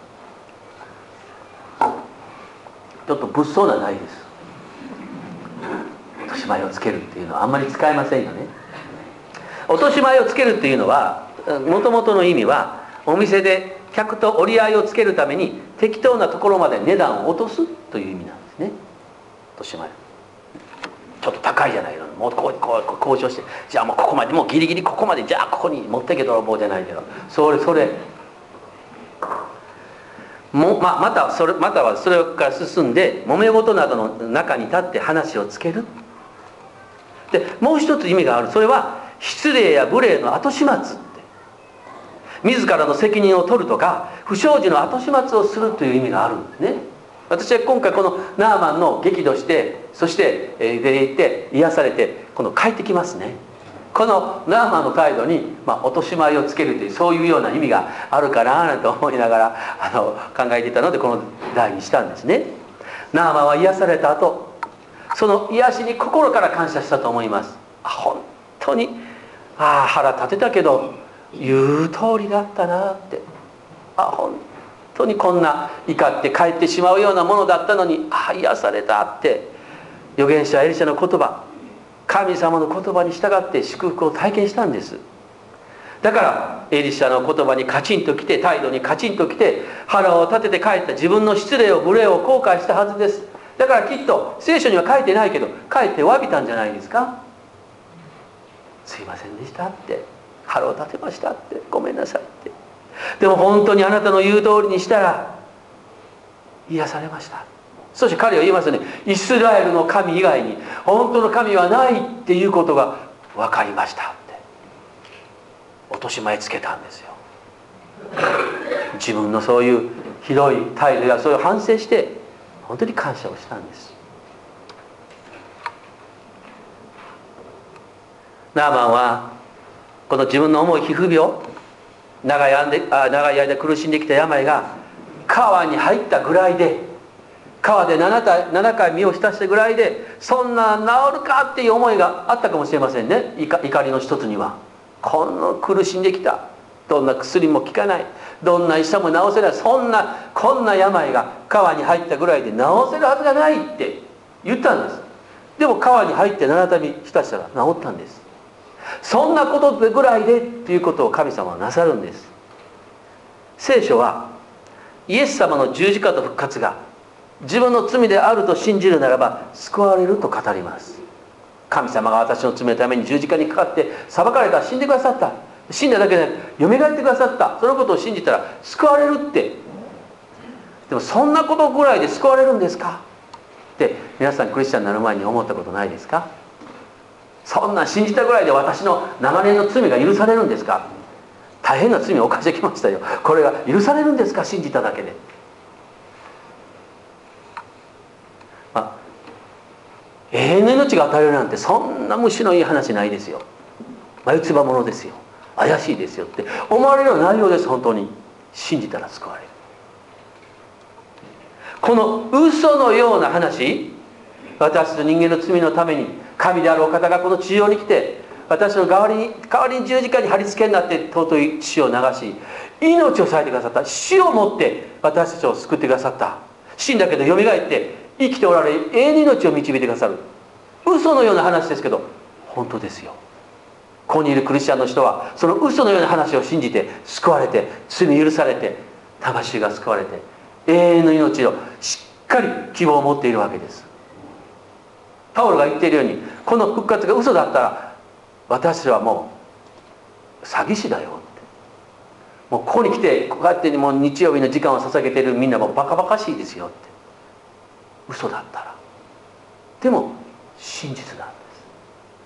ちょっと物騒な題です。落とし前をつけるっていうのはあんまり使えませんよね。落とし前をつけるっていうのは、もともとの意味はお店で客と折り合いをつけるために適当なところまで値段を落とすという意味なんですね。落とし前、ちょっと高いじゃないの、もうこうこう交渉して、じゃあもうここまで、もうギリギリここまで、じゃあここに持ってけ泥棒じゃないけど、それそれも、ままたそれまたはそれから進んで揉め事などの中に立って話をつける。でもう一つ意味がある。それは失礼や無礼の後始末って、自らの責任を取るとか不祥事の後始末をするという意味があるんですね。私は今回このナーマンの激怒して、そして出て行って癒されて、この帰ってきますね。このナーマンの態度に、まあ、落とし前をつけるという、そういうような意味があるかななんて思いながらあの考えていたので、この題にしたんですね。ナーマンは癒された後、その癒しに心から感謝したと思います。あ、本当に、ああ腹立てたけど言う通りだったなって、あ、本当にこんな怒って帰ってしまうようなものだったのに、ああ癒されたって、預言者エリシャの言葉、神様の言葉に従って祝福を体験したんです。だからエリシャの言葉にカチンときて、態度にカチンときて、腹を立てて帰った、自分の失礼を無礼を後悔したはずです。だからきっと聖書には書いてないけど、帰って詫びたんじゃないですか。すいませんでしたって、腹を立てましたって、ごめんなさいって、でも本当にあなたの言う通りにしたら癒されました。そして彼は言いますよね。イスラエルの神以外に本当の神はないっていうことが分かりましたって、落とし前つけたんですよ。自分のそういうひどい態度やそういう反省して、本当に感謝をしたんです。ナーマンはこの自分の重い皮膚病、長い間長い間苦しんできた病が川に入ったぐらいで、川で 7, 回ななかい身を浸したぐらいで、そんな治るかっていう思いがあったかもしれませんね。怒りの一つには、この苦しんできた、どんな薬も効かない、どんな医者も治せない、そんなこんな病が川に入ったぐらいで治せるはずがないって言ったんです。でも川に入ってななたび浸したら治ったんです。そんなことぐらいでっていうことを神様はなさるんです。聖書はイエス様の十字架と復活が自分の罪であると信じるならば救われると語ります。神様が私の罪のために十字架にかかって裁かれた、死んでくださった、死んだだけで蘇ってくださった、そのことを信じたら救われるって。でもそんなことぐらいで救われるんですかって皆さんクリスチャンになる前に思ったことないですか？そんな信じたぐらいで私の長年の罪が許されるんですか？大変な罪を犯してきましたよ。これが許されるんですか？信じただけで。まあ、永遠の命が与えられるなんてそんな虫のいい話ないですよ。眉唾者ですよ、怪しいですよって思われるような内容です。本当に信じたら救われる。この嘘のような話、私と人間の罪のために神であるお方がこの地上に来て、私の代わりに代わりに十字架に貼り付けになって尊い血を流し、命を裂いてくださった。死をもって私たちを救ってくださった。死んだけど蘇って生きておられ、永遠に命を導いてくださる。嘘のような話ですけど本当ですよ。ここにいるクリスチャンの人はその嘘のような話を信じて救われて、罪許されて、魂が救われて、永遠の命をしっかり希望を持っているわけです。パウロが言っているように、この復活が嘘だったら私はもう詐欺師だよって、もうここに来てこうやってもう日曜日の時間を捧げているみんなもバカバカしいですよって。嘘だったら。でも真実なんです。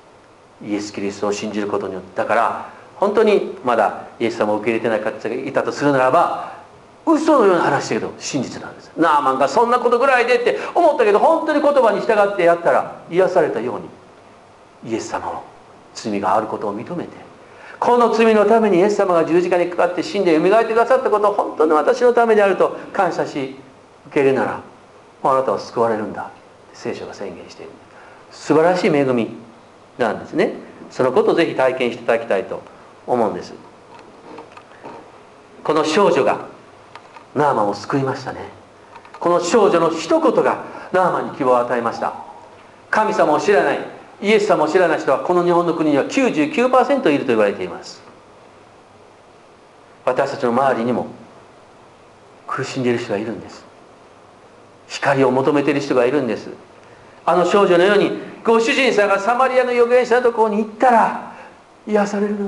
イエス・キリストを信じることによって、だから本当にまだイエス様を受け入れてない方がいたとするならば、嘘のような話だけど真実なんです。ナーマンがそんなことぐらいでって思ったけど、本当に言葉に従ってやったら癒されたように、イエス様の罪があることを認めて、この罪のためにイエス様が十字架にかかって死んで蘇ってくださったことを本当に私のためであると感謝し受け入れなら、もうあなたは救われるんだ、聖書が宣言している。素晴らしい恵みなんですね。そのことをぜひ体験していただきたいと思うんです。この少女がナーマンを救いましたね。この少女の一言がナーマンに希望を与えました。神様を知らない、イエス様を知らない人はこの日本の国には きゅうじゅうきゅうパーセント いると言われています。私たちの周りにも苦しんでいる人がいるんです。光を求めている人がいるんです。あの少女のように、ご主人さんがサマリアの預言者のところに行ったら癒されるのに、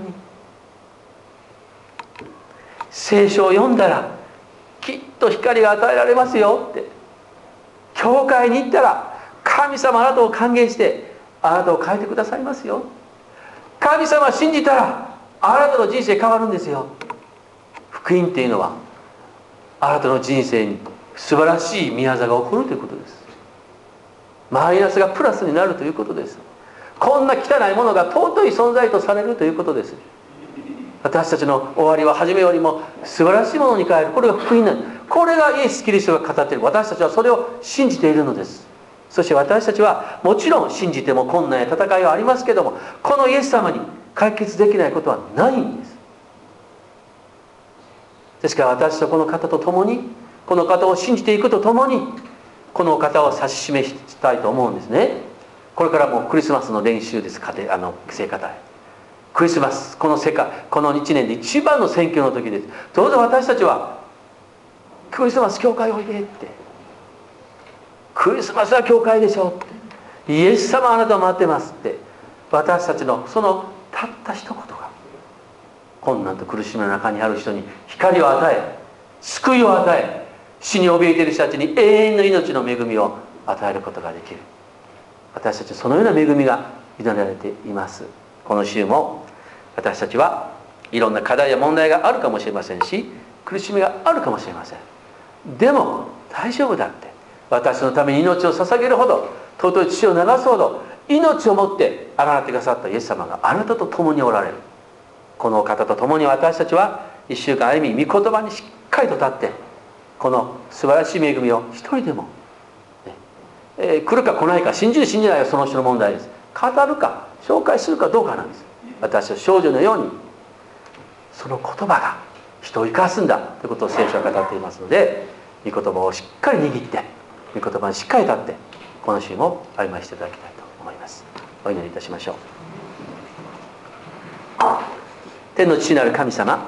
聖書を読んだらきっと光が与えられますよって、教会に行ったら神様あなたを歓迎してあなたを変えてくださいますよ、神様信じたらあなたの人生変わるんですよ。福音っていうのはあなたの人生に素晴らしい宮座が起こるということです。マイナスがプラスになるということです。こんな汚いものが尊い存在とされるということです。私たちの終わりは初めよりも素晴らしいものに変える。これが福音なんです。これがイエス・キリストが語っている。私たちはそれを信じているのです。そして私たちはもちろん信じても困難や戦いはありますけども、このイエス様に解決できないことはないんです。ですから私とこの方と共に、この方を信じていくとともに、この方を指し示したいと思うんですね。これからもうクリスマスの練習です。家庭あの聖歌隊、クリスマス、この世界、このいちねんで一番の選挙の時です。どうぞ私たちはクリスマス教会おいでって、クリスマスは教会でしょって、イエス様あなたを待ってますって、私たちのそのたった一言が困難と苦しみの中にある人に光を与え、救いを与え、死に怯えている人たちに永遠の命の恵みを与えることができる。私たちはそのような恵みが委ねられています。この週も私たちはいろんな課題や問題があるかもしれませんし、苦しみがあるかもしれません。でも大丈夫だって、私のために命を捧げるほど、尊い血を流すほど命をもってあがなってくださったイエス様があなたと共におられる。この方と共に私たちは一週間歩み、御言葉にしっかりと立って、この素晴らしい恵みを一人でも、ねえー、来るか来ないか、信じる信じないはその人の問題です。語るか紹介するかどうかなんです。私は少女のようにその言葉が人を生かすんだということを聖書は語っていますので、御言葉をしっかり握って、御言葉にしっかり立って、この週も歩ましていただきたいと思います。お祈りいたしましょう。天の父なる神様、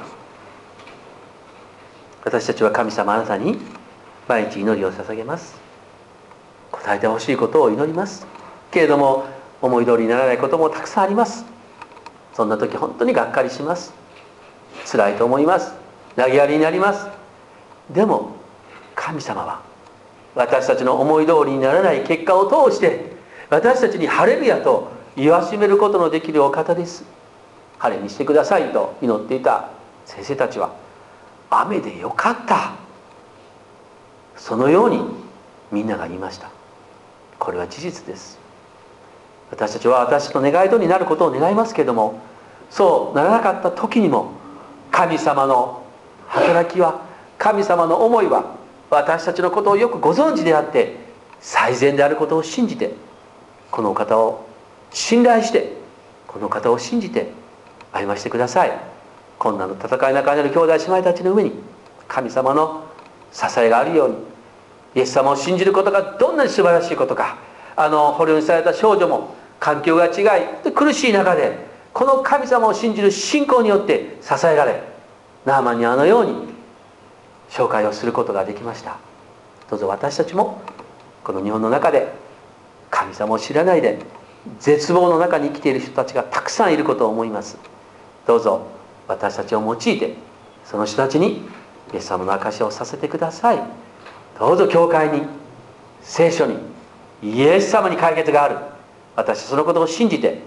私たちは神様あなたに毎日祈りを捧げます。答えてほしいことを祈りますけれども、思い通りにならないこともたくさんあります。そんな時本当にがっかりします。辛いと思います。投げやりになります。でも神様は私たちの思い通りにならない結果を通して私たちにハレルヤと言わしめることのできるお方です。晴れにしてくださいと祈っていた先生たちは、雨でよかった、そのようにみんなが言いました。これは事実です。私たちは私と願い通りになることを願いますけれども、そうならなかった時にも神様の働きは、神様の思いは私たちのことをよくご存知であって、最善であることを信じて、この方を信頼して、この方を信じて歩ましてください。困難の戦いの中にある兄弟姉妹たちの上に神様の支えがあるように、イエス様を信じることがどんなに素晴らしいことか、あの捕虜にされた少女も環境が違い苦しい中で、この神様を信じる信仰によって支えられ、ナーマンにあのように紹介をすることができました。どうぞ私たちもこの日本の中で神様を知らないで絶望の中に生きている人たちがたくさんいることを思います。どうぞ私たちを用いて、その人たちにイエス様の証しをさせてください。どうぞ教会に、聖書に、イエス様に解決がある。私はそのことを信じて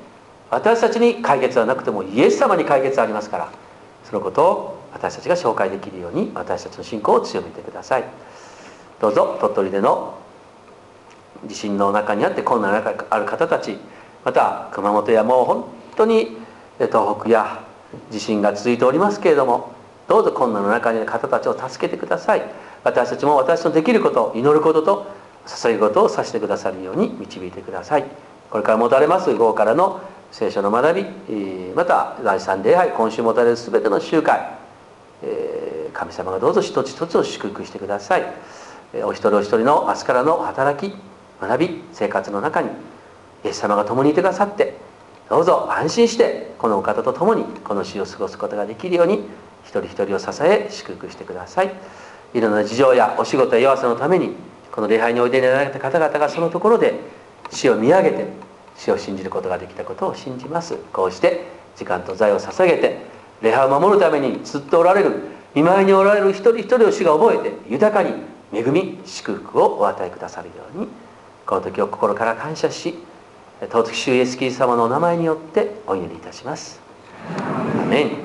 私たちに解決はなくてもイエス様に解決ありますから、そのことを私たちが紹介できるように私たちの信仰を強めてください。どうぞ鳥取での地震の中にあって困難の中にある方たち、また熊本やもう本当に東北や地震が続いておりますけれども、どうぞ困難の中にある方たちを助けてください。私たちも私のできること、祈ることと捧げることをさせてくださるように導いてください。これから持たれます午後からの聖書の学び、また第三礼拝、今週持たれる全ての集会、神様がどうぞ一つ一つを祝福してください。お一人お一人の明日からの働き、学び、生活の中にイエス様が共にいてくださって、どうぞ安心してこのお方と共にこの死を過ごすことができるように一人一人を支え祝福してください。いろんな事情やお仕事や弱さのためにこの礼拝においでになられた方々がそのところで死を見上げて死を信じることができたことを信じます。こうして時間と財を捧げて礼拝を守るためにずっとおられる見舞いにおられる一人一人を主が覚えて豊かに恵み祝福をお与えくださるように、この時を心から感謝し、尊き主イエスキリスト様のお名前によってお祈りいたします。アメン。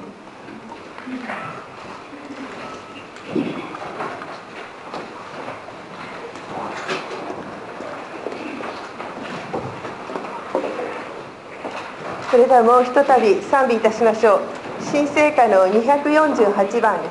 それではもうひとたび賛美いたしましょう。新聖歌のにひゃくよんじゅうはちばんです。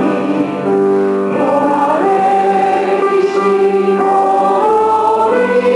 Glory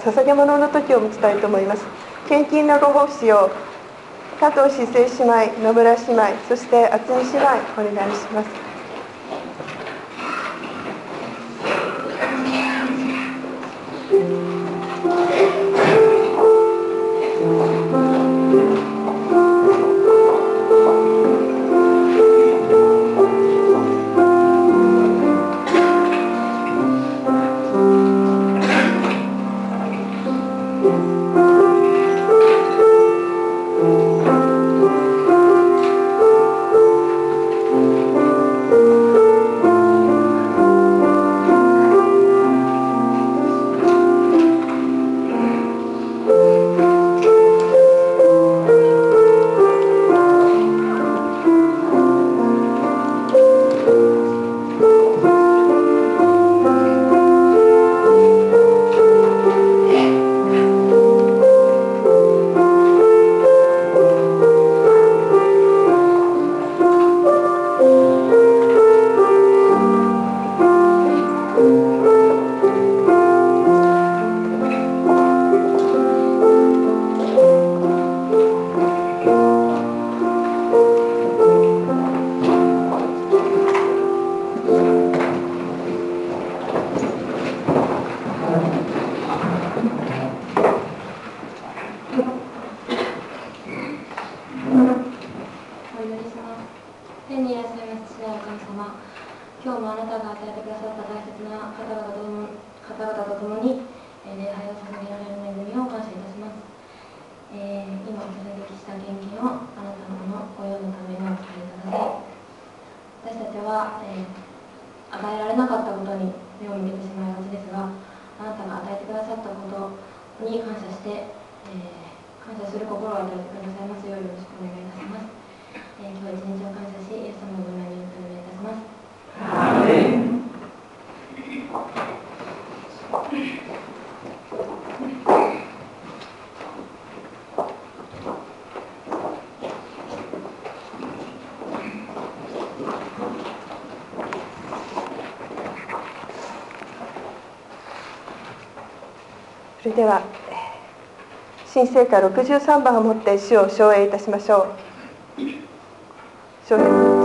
捧げ物の時を持ちたいと思います。献金のご奉仕を加藤志成姉妹、野村姉妹、そして厚井姉妹、お願いします。それでは新聖歌ろくじゅうさんばんをもって主を唱詠いたしましょう。唱詠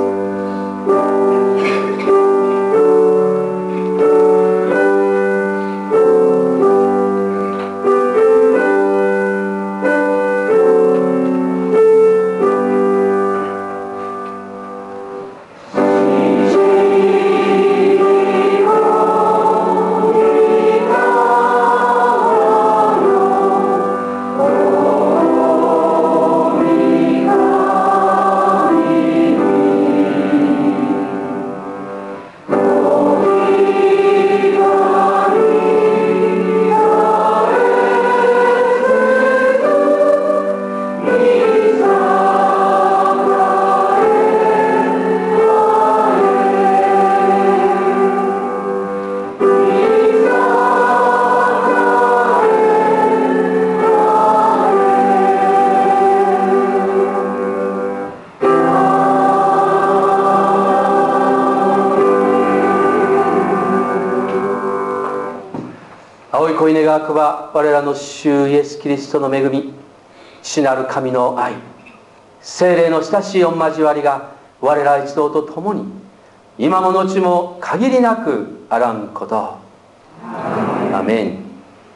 恋願わくは我らの主イエス・キリストの恵み、父なる神の愛、聖霊の親しい御交わりが我ら一同と共に今も後も限りなくあらんこと。アメン。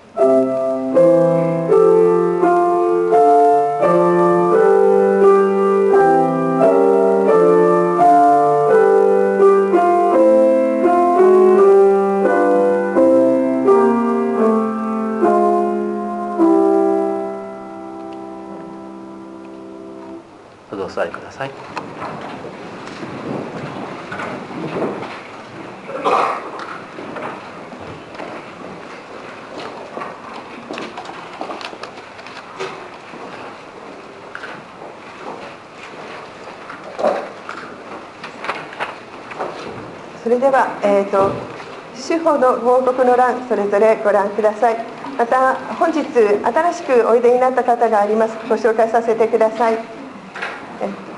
お座りください。それでは、えーと、司法の報告の欄、それぞれご覧ください。また、本日、新しくおいでになった方があります。ご紹介させてください。え